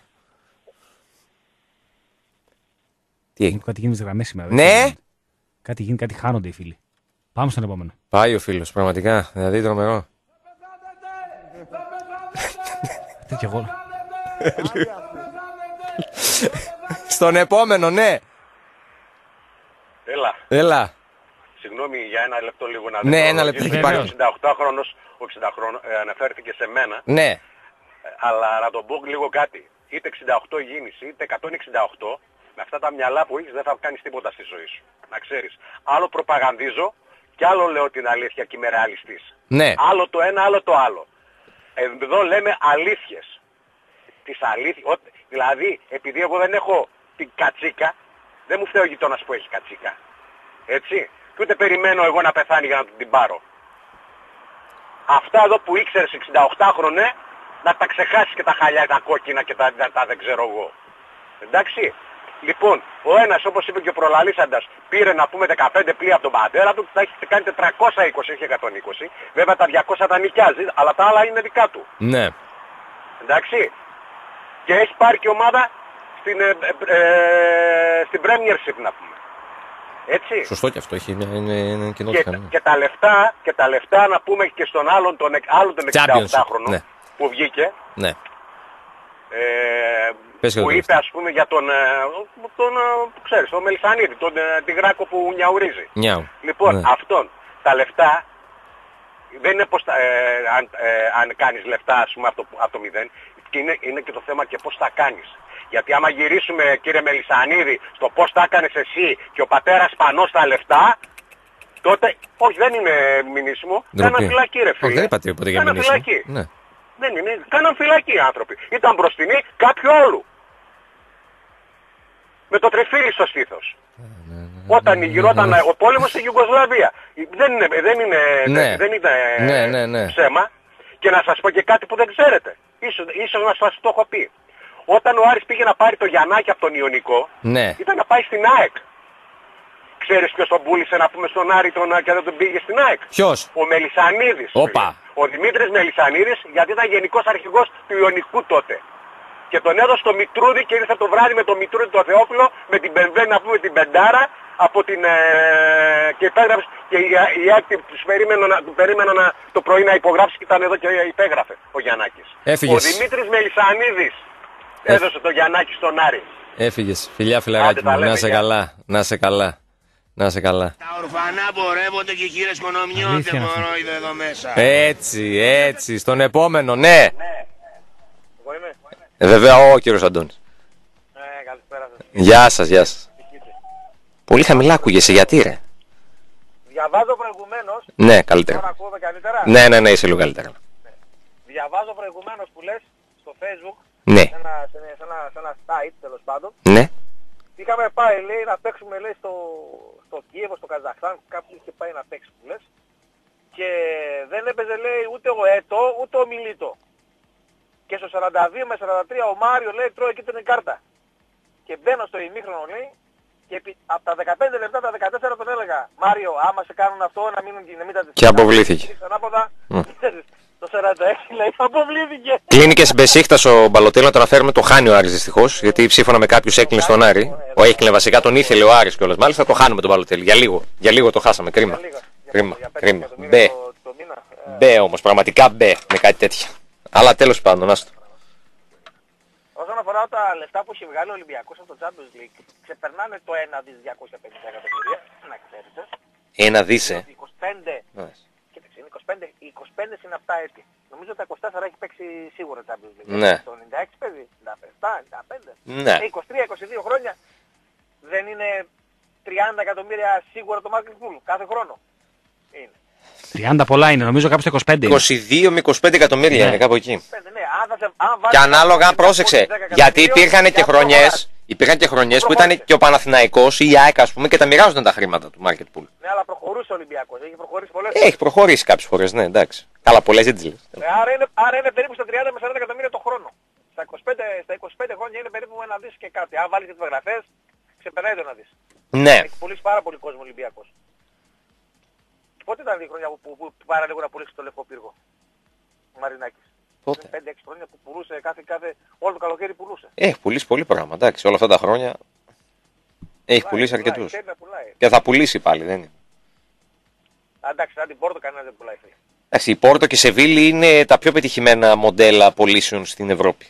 Τι έγινε? Κάτι γίνει με τις γραμμές σήμερα. Ναι. Κάτι γίνει, κάτι χάνονται οι φίλοι. Πάμε στον επόμενο. Πάει ο φίλος, πραγματικά. Δηλαδή τρομερό. Τέτοιο εγώ. Στον επόμενο, ναι. Έλα. Συγγνώμη για ένα λεπτό λίγο να δω. Ναι, ένα λεπτό. Ο 68χρονος, αναφέρθηκε σε μένα. Ναι. Αλλά να τον πω λίγο κάτι. Είτε 68 γίνεις, είτε 168, με αυτά τα μυαλά που έχεις δεν θα κάνεις τίποτα στη ζωή σου. Να ξέρεις. Άλλο προπαγανδίζω και άλλο λέω την αλήθεια και είμαι ρεαλιστής. Ναι. Άλλο το ένα, άλλο το άλλο. Εδώ λέμε αλήθειες. Τις αλήθειες. Δηλαδή, επειδή εγώ δεν έχω την κατσίκα, δεν μου φταίει ο γειτόνας που έχει κατσίκα. Έτσι. Και ούτε περιμένω εγώ να πεθάνει για να την πάρω. Αυτά εδώ που ήξερες 68χρονε, να τα ξεχάσεις και τα χαλιά, τα κόκκινα και τα δεν ξέρω εγώ. Εντάξει. Λοιπόν, ο ένας όπως είπε και ο προλαλήσαντας πήρε να πούμε 15 πλοία από τον πατέρα του, θα έχει κάνει 420, όχι 120. Βέβαια τα 200 τα νοικιάζει, αλλά τα άλλα είναι δικά του. Ναι. Εντάξει. Και έχει πάρει και ομάδα στην Premiership να πούμε. Έτσι. Σωστό και αυτό, έχει είναι κοινό και τα λεφτά να πούμε και στον άλλον τον 68χρονο ναι. που βγήκε. Ναι. Που είπε ας πούμε για τον ξέρεις, τον Μελισανίδη, τον Τιγράκο που νιαουρίζει. Λοιπόν, ναι. αυτόν τα λεφτά δεν είναι πως αν κάνεις λεφτά ας πούμε από το μηδέν, και είναι και το θέμα και πώς τα κάνεις. Γιατί άμα γυρίσουμε κύριε Μελισανίδη στο πώς τα έκανες εσύ και ο πατέρας Πανός τα λεφτά, τότε, όχι δεν είναι μηνύσιμο, κάναν φυλακή ρε φίλε. Όχι, δεν είπα τίποτα για μηνύσιμο. Ναι. Δεν είναι, κάναν φυλακή οι άνθρωποι. Ήταν μπροστινοί κάποιου άλλου. Με το τρεφίλι στο στήθος. Όταν γινόταν ο πόλεμος στη Ιουγκοσλαβία. Δεν είναι ψέμα. Και να σας πω και κάτι που δεν ξέρετε. Ίσως να σας το έχω πει. Όταν ο Άρης πήγε να πάρει το Γιαννάκη από τον Ιωνικό, ήταν να πάει στην ΑΕΚ. Ξέρεις ποιος τον πούλησε να πούμε στον Άρη και δεν τον πήγε στην ΑΕΚ? Ποιος? Ο Μελισσανίδης. Όπα. Ο Δημήτρης Μελισσανίδης, γιατί ήταν γενικός αρχηγός του Ιωνικού τότε. Και τον έδωσε το Μητρούδη και ήρθε το βράδυ με το Μητρούδη το Θεόφιλο, με την Μπενβέν να πούμε την Πεντάρα, από την, και υπέγραψε και η ΑΕΚ του περίμενα το πρωί να υπογράψει και ήταν εδώ και υπέγραφε ο Γιαννάκης. Έφυγες. Ο Δημήτρης Μελισσανίδης έδωσε το Γιαννάκη στον Άρη. Έφυγες. Φιλιά φιλαράκι μου. Να σε καλά. Να σε καλά. Να σε καλά. Τα ορφανά πορεύονται και οι χείρες κονομιώνται μόνο εδώ μέσα. Έτσι. Στον επόμενο, ναι. Εγώ είμαι. Βέβαια, ο κύριος Αντώνης. Καλησπέρα σας. Γεια σας. Πολύ χαμηλά ακούγεσαι, γιατί ρε? Διαβάζω προηγουμένως. Ναι, καλύτερα. Τώρα ακούω καλύτερα. Ναι, είσαι λίγο καλύτερα. Διαβάζω προηγουμένως που λες στο Facebook. Ναι. Σε ένα site τέλος πάντων. Ναι. Είχαμε πάει, λέει, να παίξουμε, λέει, στο Κίεβο, στο Καζαχστάν. Κάποιος είχε πάει να παίξει, που λες. Και δεν έπαιζε, λέει, ούτε ο Έτο, ούτε ο Μιλίτο. Και στο 42 με 43 ο Μάριο, λέει, τρώει κίτρινη κάρτα. Και μπαίνω στο ημίχρονο, λέει, και από τα 15 λεπτά, τα 14 τον έλεγα, Μάριο, άμα σε κάνουν αυτό, να μην τα και αποβλήθηκε. Ανάποδα, το 46, λέει, αποβλήθηκε. Κλείνει και στην Μπεσίχτας ο Μπαλοτέλη, να το αναφέρουμε, το χάνει ο Άρης δυστυχώς. Γιατί σύμφωνα με κάποιους έκλεινε στον Άρη. Ο έκλεινε βασικά, τον ήθελε ο Άρης κιόλας. Μάλιστα το χάνουμε τον Μπαλοτέλη. Για λίγο το χάσαμε. Κρίμα. Μπε όμως, πραγματικά μπε με κάτι τέτοια. Αλλά τέλος πάντων, άστο. Όσον αφορά τα λεφτά που έχει βγάλει ο Ολυμπιακός από το Champions League, ξεπερνάνε το 1 δις 250 εκατομμύρια, να ξέρετε. 1 δις, 25, κοίταξε, είναι 25 συν αυτά έτη. Νομίζω τα 24 έχει παίξει σίγουρα Champions League. Ναι. Το 96 παίζει, 97, 95. Ναι. 23-22 χρόνια δεν είναι 30 εκατομμύρια σίγουρα το marketing pool κάθε χρόνο. Είναι. 30 πολλά είναι, νομίζω κάποιος 25 είναι. 22 με 25 εκατομμύρια είναι κάπου εκεί. Ναι, και ανάλογα, πρόσεξε, γιατί υπήρχαν και χρονιές που ήταν και ο Παναθηναϊκός ή η ΑΕΚ, ας πούμε, και τα μοιράζονταν τα χρήματα του market pool. Ναι, αλλά προχωρούσε ο Ολυμπιακός, έχει προχωρήσει πολλές. Έχει προχωρήσει κάποιες φορές, ναι, εντάξει. Καλά, πολλές δεν τις λες. Άρα είναι περίπου στα 30 με 40 εκατομμύρια το χρόνο. Στα 25 χρόνια είναι περίπου 1 δις και κάτι. Αν βάλεις και τις υπογραφές, ξεπερνάει το 1 δις. Ναι. Έχει πουλήσει πάρα πολύ κόσμο Ολυμπιακός. Πότε ήταν 2 χρόνια που παραλίγο να πουλήσει το Λευκό Πύργο ο Μαρινάκης? Πότε? 5-6 χρόνια που πουλούσε όλο το καλοκαίρι πουλούσε. Έχει πουλήσει πολύ πράγμα, εντάξει, όλα αυτά τα χρόνια έχει πουλήσει αρκετούς. Και θα πουλήσει πάλι, δεν είναι. Εντάξει, σαν την Πόρτο κανένας δεν πουλάει. Εντάξει, η Πόρτο και η Σεβίλη είναι τα πιο πετυχημένα μοντέλα πωλήσεων στην Ευρώπη.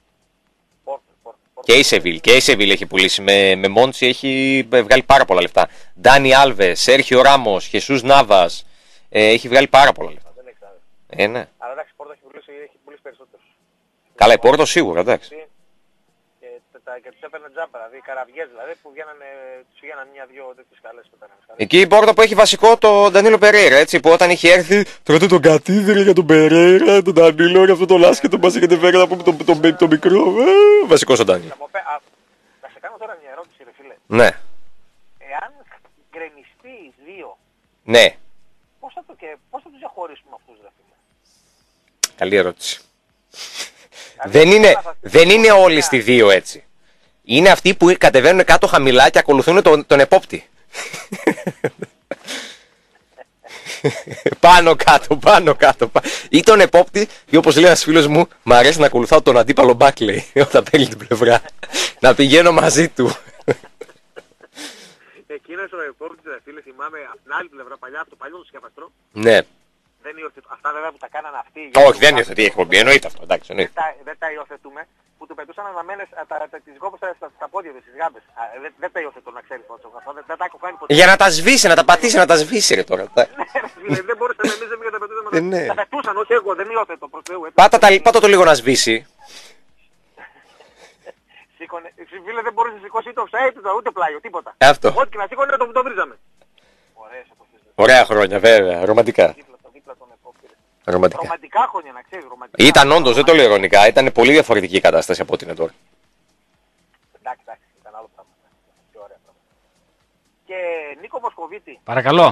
Και η Σεβίλη έχει πουλήσει. Με Μόντσι έχει βγάλει πάρα πολλά λεφτά. Ντάνι Άλβες, Σέρχιο Ράμος, Χεσούς Νάβας. Έχει βγάλει πάρα πολλά λεφτά. Ναι. Αλλά εντάξει, η Πόρτο έχει πουλήσει περισσότερους. Καλά, η Πόρτο σίγουρα, εντάξει. Και τους έπαιρνε τζάμπα, δηλαδή οι καραβιές δηλαδή που τους βγαίναν μια-δυο τέτοιες καλές. Εκεί η Πόρτο που έχει βασικό τον Ντανίλο Περέιρα, έτσι, που όταν είχε έρθει τρώτε τον Κατίδρυ για τον Περέιρα, τον Ντανίλο για αυτό το λάσκετο που μας έχετε φέρει να πούμε το μικρό. Βασικός ο Ντανίλο. Θα σε κάνω τώρα μια ερώτηση, ρε φίλε. Ναι. Εάν γκρεμιστεί οι δύο, ναι, πώς θα τους διαχωρίσουμε αυτούς, ρε φίλε? Καλή ερώτηση. Δεν είναι όλοι στη δύο έτσι. Είναι αυτοί που κατεβαίνουν κάτω χαμηλά και ακολουθούν τον επόπτη. Πάνω κάτω. Ή τον επόπτη, ή όπως λέει ένας φίλος μου, μ' αρέσει να ακολουθάω τον αντίπαλο Μπάκλεϊ όταν παίρνει την πλευρά. Να πηγαίνω μαζί του. Εκείνος ο επόπτης, φίλε, θυμάμαι από την άλλη πλευρά παλιά, από το παλιό του σκεπαστρό. Ναι. Αυτά βέβαια που τα κάνανε αυτοί. Όχι, δεν υιοθετεί η εκπομπή, εννοείται αυτό. Εντάξει, δεν τα υιοθετούμε, που του πετούσαν αναμένες τις κόπες στα πόδια του, στις γάμπες. Δεν τα υιοθετώ, να ξέρεις πόσο. Δεν τα έχω κάνει ποτέ. Για να τα σβήσει, να τα πατήσει, να τα σβήσει ρε τώρα. Δεν μπορούσαν εμείς να τα πετούσαμε. Τα πετούσαν, όχι εγώ, δεν υιοθετώ προς Θεού. Πάτα το λίγο να σβήσει. Φίλε, δεν μπορούσε να σηκώσει ούτε πλάγιο, τίποτα. Ό,τι και να σήκωνε το βρίζαμε. Ωραία χρόνια, βέβαια, ρομαντικά. Ρομαντικά χρόνια, να ξέρεις. Ήταν όντως, δεν το λέω ειρωνικά, ήταν πολύ διαφορετική η κατάσταση από ό,τι είναι τώρα. Εντάξει, ήταν άλλο πράγμα. Και ωραία πράγμα. Και Νίκο Μοσκοβίτη. Παρακαλώ.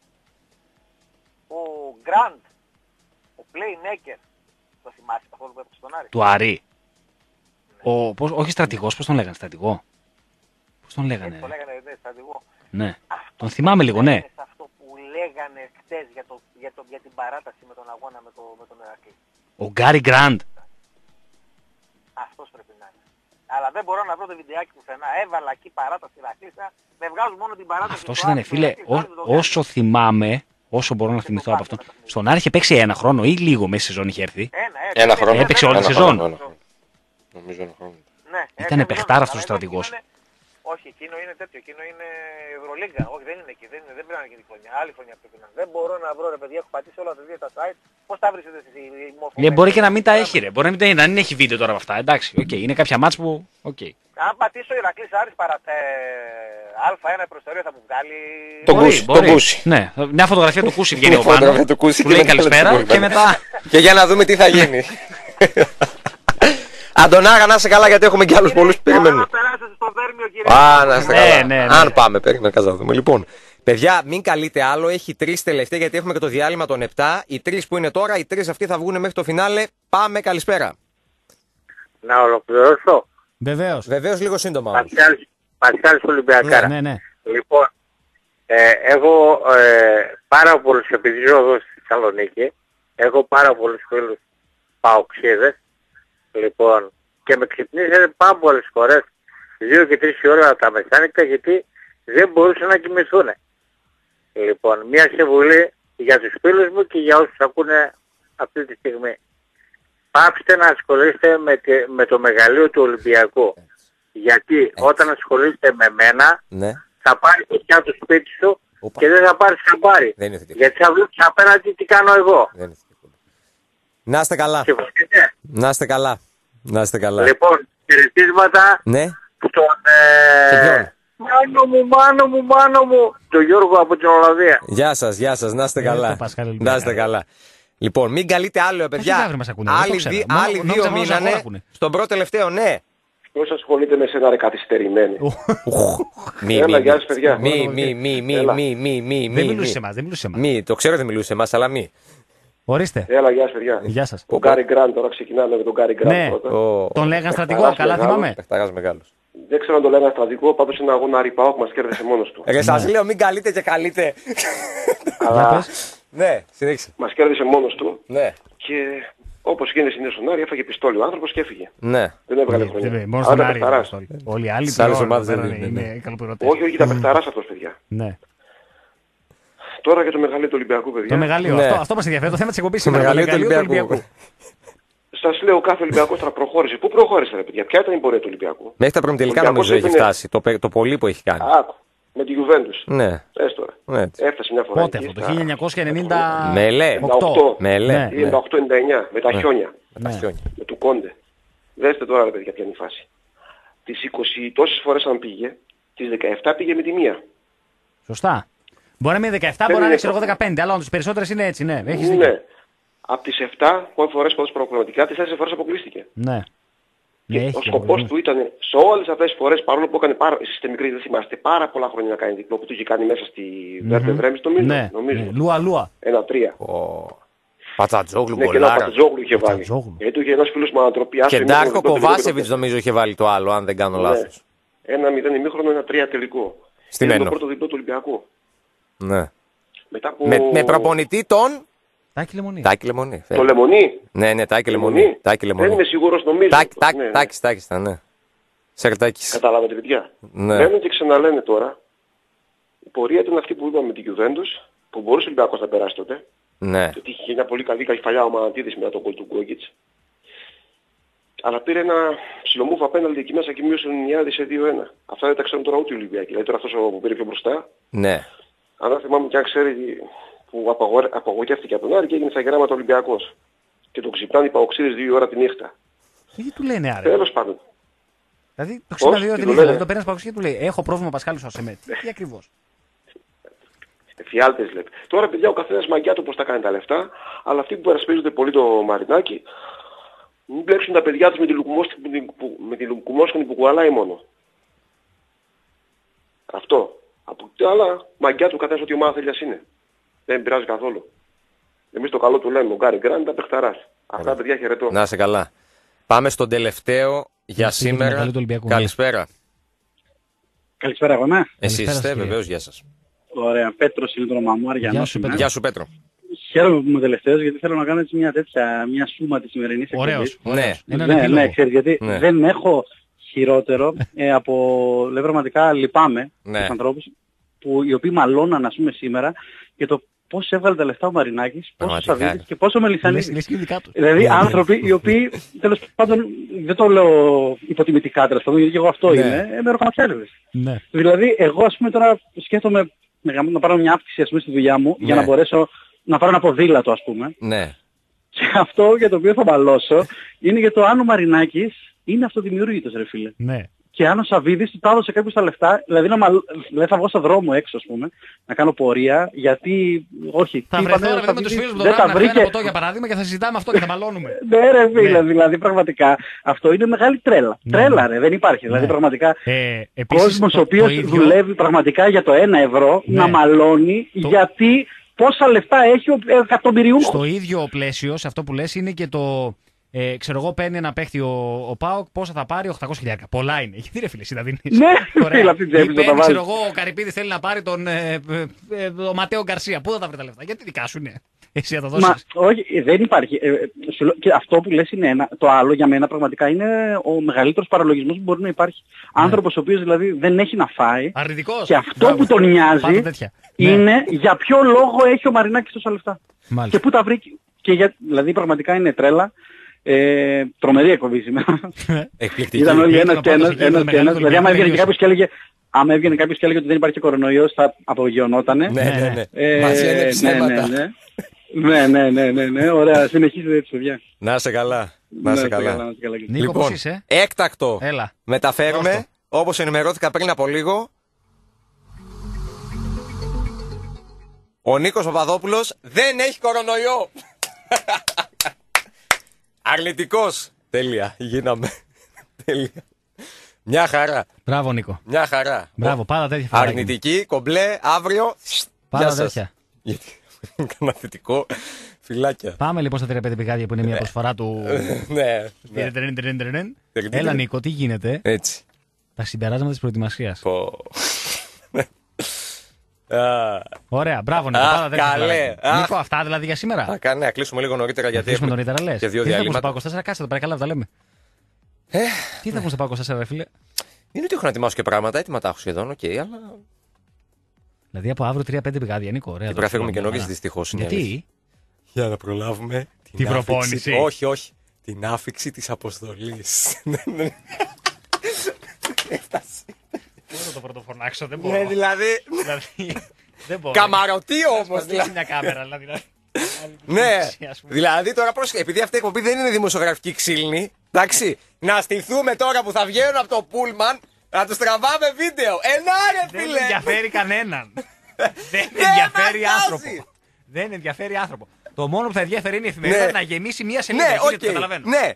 Ο Γκραντ, ο Playmaker, το θυμάσαι καθόλου που έπαιξε στον Άρη? Του Άρη. Όχι στρατηγός, πώς τον λέγανε, στρατηγό? Πώς τον λέγανε? Το λέγανε, στρατηγό. Ναι. Τον θυμάμαι λίγο, ναι. Σε αυτό που λέγανε χτες για την παράταση με τον αγώνα με τον Ηρακλή. Ο Γκάρι Γκραντ. Αυτός πρέπει να είναι. Αλλά δεν μπορώ να βρω το βιντεάκι πουθενά. Έβαλα εκεί παράταση Ηρακλήσα. Δεν βγάζουν μόνο την παράταση. Αυτός ήταν, φίλε, όσο θυμάμαι, όσο μπορώ να θυμηθώ από αυτό. Στον Άρη είχε παίξει 1 χρόνο ή λίγο μέσα στη σεζόν είχε έρθει. Ένα χρόνο. Έπαιξε όλη τη σεζόν. Νομίζω 1 χρόνο. Ήταν παιχτάρα αυτός ο στρατηγός. Όχι, εκείνο είναι τέτοιο, εκείνο είναι Ευρωλίγκα. Όχι, δεν είναι εκεί, δεν πρέπει να είναι εκείνη τη χρονιά. Άλλη χρονιά πρέπει να είναι. Δεν μπορώ να βρω, ρε παιδιά, έχω πατήσει όλα τα δύο τα site. Πώς τα βρίσκετε εσείς οι μορφωμένοι? Μπορεί και να μην τα έχει, ρε. Μπορεί να μην έχει βίντεο τώρα από αυτά. Εντάξει, είναι κάποια μάτς που. Αν πατήσω Ηρακλής Άρης Α1 προστορία θα μου βγάλει. Τον Κούση. Ναι, μια φωτογραφία του Κούση βγαίνει ο πάνω. Που λέει καλησπέρα και μετά. Και για να δούμε τι θα γίνει. Αντωνάρα, να είσαι καλά, γιατί έχουμε και άλλους πολλούς που περιμένουν. Να περάσετε στο Δέρμιο, κύριε. Να είστε καλά. Αν πάμε, περίμενε, κάτσε να δούμε. Λοιπόν, παιδιά, μην καλείτε άλλο. Έχει 3 τελευταία, γιατί έχουμε και το διάλειμμα των 7. Οι 3 που είναι τώρα, οι 3 αυτοί θα βγουν μέχρι το φινάλε. Πάμε, καλησπέρα. Να ολοκληρώσω. Βεβαίως, λίγο σύντομα. Πασχάλης Ολυμπιακάρα. Ναι. Λοιπόν, έχω πάρα πολλούς, επειδή ζω εδώ στη Θεσσαλονίκη, έχω πάρα πολλούς φίλους παοξίδες. Λοιπόν, και με ξυπνήσανε πάρα πολλές φορές 2 και 3 ώρα τα μεσάνυχτα, γιατί δεν μπορούσαν να κοιμηθούν. Λοιπόν, μια συμβουλή για τους φίλους μου και για όσους ακούνε αυτή τη στιγμή. Πάψτε να ασχολείστε με το μεγαλείο του Ολυμπιακού. Γιατί όταν ασχολείστε με μένα, θα πάρεις πια το σπίτι σου και δεν θα πάρεις χαμπάρι. Γιατί θα βλέπεις απέναντι τι κάνω εγώ. Να είστε καλά. Να είστε καλά. Να είστε καλά. Λοιπόν, χαιρετίσματα στον μάνο μου, τον Γιώργο από την Ολλανδία. Γεια σας, να είστε καλά. Να είστε καλά. Λοιπόν, μην καλείτε άλλο, παιδιά. Άλλοι 2 μείνανε στον πρώτο τελευταίο, ναι. Ποιος ασχολείται με σένα, ρε καθυστερημένη. Έλα, γεια σας, παιδιά. Δεν μιλούσε εμάς. Το ξέρω δεν μιλούσε εμάς, αλλά μη. Ορίστε. Έλα, γεια σας, παιδιά. Γεια σας. Ο Γκάρι Γκραντ, τώρα ξεκινάμε με τον Γκάρι Γκραντ. Ναι, τον λέγαν στρατηγό, καλά θυμάμαι. Παιχταράς μεγάλος. Δεν ξέρω αν τον λέγαν στρατηγό, πάντως είναι αγώνα Ριπάο που μας κέρδισε μόνος του. Σας λέω, μην καλείτε και καλείτε. Αλλά ναι, συνέχισε. Μας κέρδισε μόνος του. Ναι. Και όπως γίνεται συνήθως στον Άρη, έφαγε πιστόλι ο άνθρωπος και έφυγε. Ναι. Δεν έβγαλε χρονιά. Μόνο στον Άρη. Όλοι οι άλλοι είναι καλοπληρωτές. Όχι, ήταν παιχταράς αυτός, παιδιά. Ναι. Τώρα για το μεγαλείο του Ολυμπιακού, παιδιά. Το μεγαλείο, αυτό μας ενδιαφέρει. Το θέμα της εκπομπής είναι το μεγαλείο του Ολυμπιακού. Σας λέω, κάθε Ολυμπιακός τώρα προχώρησε. Πού προχώρησε, ρε παιδιά? Ποια ήταν η πορεία του Ολυμπιακού? Μέχρι τα προημιτελικά νομίζω έχει φτάσει. Το πολύ που έχει κάνει. Άκου. Με τη Juventus. Ναι. Τώρα. Έφτασε μια φορά. Πότε αυτό? Το 1998. Μελέ. 98-99. Με τα χιόνια. Με του Κόντε. Δέστε τώρα, ρε παιδιά, ποια είναι η φάση. Τις 20 τόσες φορές αν πήγε, τις 17 πήγε με τη μία. Σωστά. Μπορεί να είναι 17, μπορεί να είναι 15, αλλά όντως περισσότερες είναι έτσι, ναι. Έχεις δίκιο. Ναι. Από τις 7 φορές προγραμματικά, τις 4 φορές αποκλείστηκε. Ναι. Και ο σκοπός του ήταν σε όλες αυτές τις φορές, παρόλο που έκανε εσείς είστε μικροί, δεν θυμάστε, πάρα πολλά χρόνια να κάνει διπλό που του είχε κάνει μέσα στη Βέρτε Βρέμις, νομίζω. Λούα. 1-3. Πατατζόγλου, ναι, και ένα Πατατζόγλου είχε βάλει. Γιατί του είχε ένας φίλος με ανατροπή. Και Ντάρκο Κοβάσεβιτς νομίζω είχε βάλει το άλλο, αν δεν κάνω λάθος. 1-0 ημίχρονο, 1-3 τελικό. Στην Μένο. Το πρώτο διπλό του Ολυμπιακού. Ναι. Μετά από... με προπονητή τον... Τάκη Λεμονή. Το Λεμονή. Ναι, Τάκη Λεμονή. Δεν είμαι σίγουρος, νομίζω. Τάκης ήταν, ναι. Σερτάκης. Καταλάβατε, παιδιά. Ναι. Μένουν και ξαναλένε τώρα. Η πορεία ήταν αυτή που είπαμε με την Juventus, που μπορούσε ο Ολυμπιακός να περάσει τότε. Ναι. Γιατί είχε μια πολύ καλή κεφαλιά ο Μανατίδης μετά τον γκολ του Γκόγκιτς. Αλλά πήρε ένα ψιλομούφ απέναντι εκεί μέσα και μείωσε τον Ινιάδη σε 2-1. Αυτά δεν τα ξέρουν τώρα ούτε οι Ολυμπιακοί. Δηλαδή τώρα αυτός που πήρε πιο μπροστά. Ναι. Αν δεν θυμάμαι και αν ξέρει που απογοητεύτηκε από τον Άρη και έγινε στα γεράματα Ολυμπιακός. Και τον ξυπνάνε οι παοξίδες 2 ώρα τη νύχτα. Γιατί του λένε Άρη? Τέλος πάντων. Δηλαδή το ξυπνάνε 2 ώρα τη νύχτα. Δηλαδή το παίρνει παοξίδες και του λέει: έχω πρόβλημα Πασχάλης ο Ασεμέτ. Τι ακριβώς? Φιάλτες λέτε. Τώρα, παιδιά, ο καθένας μαγιά του πώς θα κάνει τα λεφτά, αλλά αυτοί που περασπίζονται πολύ το Μαρινάκι, μην μπλέξουν τα παιδιά τους με τη λουκουμόσκονη που κουβαλάει μόνο. Αυτό. Από τα άλλα, μαγιά του καθένας ότι η ομάδα θέλει ας είναι. Δεν πειράζει καθόλου. Εμείς το καλό του λέμε, ο Γκάρι Γκραντ ήταν παιχταράς. Αυτά, παιδιά, χαιρετώ. Να είσαι καλά. Πάμε στον τελευταίο για σήμερα. Καλησπέρα. Καλησπέρα, εγώ, ναι. Εσείς είστε, βεβαίως, γεια σας. Ωραία, Πέτρος είναι το όνομά μου, Αριανός. Γεια σου Πέτρο. Χαίρομαι που είμαι τελευταίος, γιατί θέλω να κάνω έτσι μια σούμα της σημερινής εκπομπής. Ωραίος. Ναι, ξέρεις, γιατί δεν έχω χειρότερο από, λέει πραγματικά λυπάμαι τους ανθρώπους οι οποίοι μαλώναν, ας πούμε, σήμερα για το πώς έβγαλε τα λεφτά ο Μαρινάκης, πόσο Σαββίδης και πόσο Μελισσανίδης. Δηλαδή άνθρωποι οι οποίοι, τέλος πάντων, δεν το λέω υποτιμητικά, τέλος πάντων, γιατί εγώ αυτό είμαι, μεροκαματιάριδες. Δηλαδή εγώ, ας πούμε, τώρα σκέφτομαι να πάρω μια αύξηση, ας πούμε, στη δουλειά μου για να μπορέσω να πάρω ένα ποδήλατο, ας πούμε. Ναι. Και αυτό για το οποίο θα μαλώσω είναι για το αν ο Μαρινάκης είναι αυτοδημιούργητος, ρε φίλε. Ναι. Και αν ο Σαββίδης του τα έδωσε κάποιος τα λεφτά, δηλαδή θα βγω στον δρόμο έξω, ας πούμε, να κάνω πορεία, γιατί όχι. Θα βρεθώ με τους φίλους μου το βράδυ να φέρω ένα ποτό για παράδειγμα και θα συζητάμε αυτό και θα μαλώνουμε. Ναι ρε φίλε, δηλαδή πραγματικά αυτό είναι μεγάλη τρέλα. Τρέλα ρε, δεν υπάρχει. Δηλαδή πραγματικά κόσμος ο οποίος δουλεύει πραγματικά για το 1 ευρώ να μαλώνει γιατί πόσα λεφτά έχει ο εκατομμυριούχος. Στο ίδιο πλαίσιο, σε αυτό που λες, είναι και το... ξέρω εγώ, παίρνει ένα παίχτη ο ΠΑΟΚ, πόσα θα πάρει, 800.000. Πολλά είναι. Γιατί ρε φίλε, εσύ τα δίνεις. Ναι, φίλε, αυτή την τσέπη θα ξέρω εγώ, ο Καρυπίδης θέλει να πάρει τον Ματέο Γκαρσία. Πού θα τα βρει τα λεφτά, γιατί δικά σου είναι. Εσύ θα τα δώσεις. Μα όχι, δεν υπάρχει. Και αυτό που λες είναι ένα. Το άλλο για μένα πραγματικά είναι ο μεγαλύτερος παραλογισμός που μπορεί να υπάρχει. Άνθρωπος ο οποίος δηλαδή δεν έχει να φάει. Αρνητικός. Και αυτό που τον νοιάζει είναι για ποιο λόγο έχει ο Μαρινάκης τόσα λεφτά. Και πού τα βρήκε. Δηλαδή πραγματικά είναι τρέλα. Τρομερή εκπομπή σήμερα. Εκπληκτική. Ήταν όλοι ένας και ένας. Δηλαδή άμα έβγαινε κάποιος και έλεγε ότι δεν υπάρχει κορονοϊός θα απογειωνότανε. Ναι. Μας λένε ψέματα. Ναι, ωραία. Συνεχίζετε έτσι, παιδιά. Να είσαι καλά. Νίκο, πώς είσαι? Έκτακτο. Μεταφέρουμε, όπως ενημερώθηκα πριν από λίγο, ο Νίκος Παπαδόπουλος δεν έχει κορονοϊό. Αρνητικός. Τέλεια. Γίναμε. Τέλεια. Μια χαρά. Μπράβο, Νίκο. Μια χαρά. Μπράβο, πάντα τέτοια φορά. Αρνητική, κομπλέ, αύριο. Πάντα τέτοια. Γιατί έκανα θετικό. Φιλάκια. Πάμε λοιπόν στα 3-5 πηγάδια που είναι μια προσφορά του. Ναι. Έλα, Νίκο, τι γίνεται? Έτσι. Τα συμπεράσματα της προετοιμασίας. Ωραία, μπράβο Νίκο. Καλέ. Νίκο, αυτά δηλαδή για σήμερα. Να κλείσουμε λίγο νωρίτερα γιατί έχουμε νωρίτερα, λες. Και 2 διαλύματα. Τι θα πούμε 24, κάτσε, το πάει καλά, τα λέμε. Τι θα πούμε στο Πάο 24, ρε φίλε? Είναι ότι έχω να ετοιμάσω και πράγματα, έτοιμα τα έχω σχεδόν, οκ, αλλά. Δηλαδή από αύριο 3-5 πηγάδια, Νίκο. Ωραία. Και πρέπει να φύγουμε και νωρίς δυστυχώς. Γιατί? Για να προλάβουμε την προπόνηση. Όχι. Την άφιξη της αποστολής. Έφτασε. Πού θα το πρωτοφωνάξω, δεν μπορώ. Ναι, δηλαδή. Δεν μπορώ. Καμαρωτή όμως. Δεν μια κάμερα, δηλαδή. Ναι, δηλαδή τώρα πρόσεχε, επειδή αυτή η εκπομπή δεν είναι δημοσιογραφική ξύλινη, εντάξει, να στηθούμε τώρα που θα βγαίνουν από το πούλμαν, να τους τραβάμε βίντεο. Ρε φίλε! Δεν ενδιαφέρει κανέναν. Δεν ενδιαφέρει άνθρωπο. Δεν ενδιαφέρει άνθρωπο. Το μόνο που θα ενδιαφέρει είναι η εφημερίδα να γεμίσει μία σελίδα. Ναι, οκ. Καταλαβαίνω. Ναι.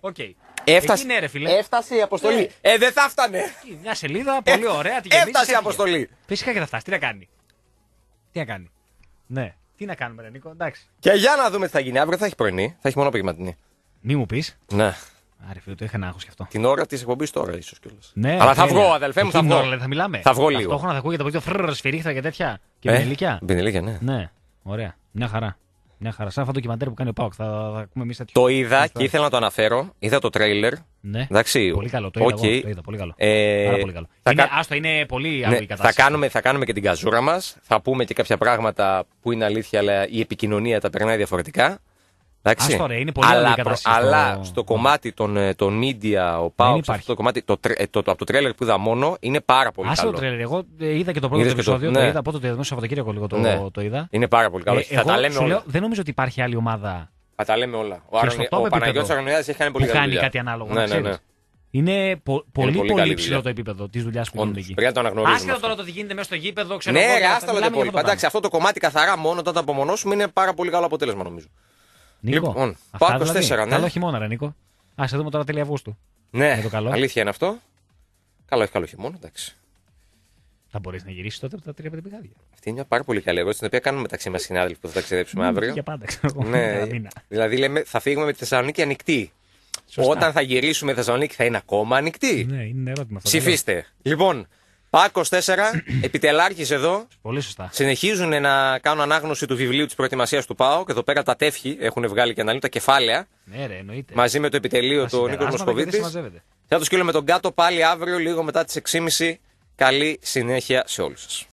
Έφτασε η αποστολή. Δεν θα φτάνε. Μια σελίδα, πολύ ωραία. Έφτασε η αποστολή. Φυσικά και θα φτάσει. Τι να κάνει. Τι να κάνει. Ναι. Τι να κάνουμε, ρε Νίκο, εντάξει. Και για να δούμε τι θα γίνει. Αύριο θα έχει πρωινή, θα έχει μόνο απογευματινή. Μη μου πει. Ναι. Άρε φίλε, το είχα να άγχος γι' αυτό. Την ώρα τη εκπομπή τώρα, ίσως κιόλας. Ναι. Αλλά θα βγω, αδελφέ μου, θα βγω. Ώρα, θα μιλάμε. Θα βγω λίγο. Ταυτόχρονα θα ακούγεται από το φρρρ, σφυρίχτρα και τέτοια. Και μπινελίκια. Μπινελίκια, ναι. Ναι. Ωραία. Μια χαρά. Μια χαρά. Σαν αυτό το ντοκιμαντέρ που κάνει ο Πάοκ. Θα ακούμε εμείς τέτοιο. Το είδα και ήθελα να το αναφέρω. Είδα το τρέιλερ. Ναι. Εντάξει. Πολύ καλό. Το είδα. Το είδα πολύ καλό. Πάρα πολύ καλό. Είναι πολύ άλλη η κατάσταση. Θα κάνουμε και την καζούρα μας. Θα πούμε και κάποια πράγματα που είναι αλήθεια, αλλά η επικοινωνία τα περνάει διαφορετικά. Εντάξει. Τώρα, είναι πολύ άλλη η κατάσταση. Αλλά στο κομμάτι των media, ο Πάοκ, το κομμάτι, από το τρέιλερ που είδα μόνο, είναι πάρα πολύ καλό. Το τρέιλερ. Εγώ είδα και το πρώτο επεισόδιο. Το είδα από το Σαββατοκύριακο λίγο το είδα. Είναι πάρα πολύ καλό. Θα τα λέμε όλα. Δεν νομίζω ότι υπάρχει άλλη ομάδα. Θα τα λέμε όλα. Ο Παναγιώτης Αρωνιάδης έχει κάνει πολύ καλή δουλειά. Κάνει κάτι ανάλογο. Ναι. Είναι πολύ υψηλό το επίπεδο τη δουλειά που γίνεται εκεί. Πρέπει να το αναγνωρίζουμε. Άσχετο τώρα το τι γίνεται μέσα στο γήπεδο, ξέρω εγώ. Ναι, άστα με τα υπόλοιπα. Εντάξει, αυτό το κομμάτι καθαρά μόνο όταν το απομονώσουμε είναι πάρα πολύ καλό αποτέλεσμα νομίζω. Νίκο, λοιπόν, πάω 24, ναι. Καλό χειμώνα, ρε Νίκο. Ας δούμε τώρα τέλη Αυγούστου. Ναι, αλήθεια είναι αυτό. Έχει καλό χειμώνα, εντάξει. Θα μπορείς να γυρίσεις τότε από τα 3-5 πηγάδια. Αυτή είναι μια πάρα πολύ καλή ερώτηση, την οποία κάνουμε μεταξύ μας συνάδελφοι που θα ταξιδέψουμε αύριο. Για πάντα, ξέρω εγώ. Ναι, δηλαδή λέμε θα φύγουμε με τη Θεσσαλονίκη ανοιχτή. Σωστά. Όταν θα γυρίσουμε Θεσσαλονίκη θα είναι ακόμα ανοιχτή. Ναι, είναι ερώτημα αυτό. Ψηφίστε. Λοιπόν, ΠΑΟΚ 24, επιτελάρχης εδώ. Πολύ σωστά. Συνεχίζουν να κάνουν ανάγνωση του βιβλίου της προετοιμασίας του ΠΑΟΚ. Εδώ πέρα τα τεύχη έχουν βγάλει και αναλύουν τα κεφάλαια. Ναι, ρε, εννοείται. Μαζί με το επιτελείο του Νίκος Μοσχοβίτης. Θα το σκύλω με τον κάτω πάλι αύριο, λίγο μετά τις 6.30. Καλή συνέχεια σε όλους σας.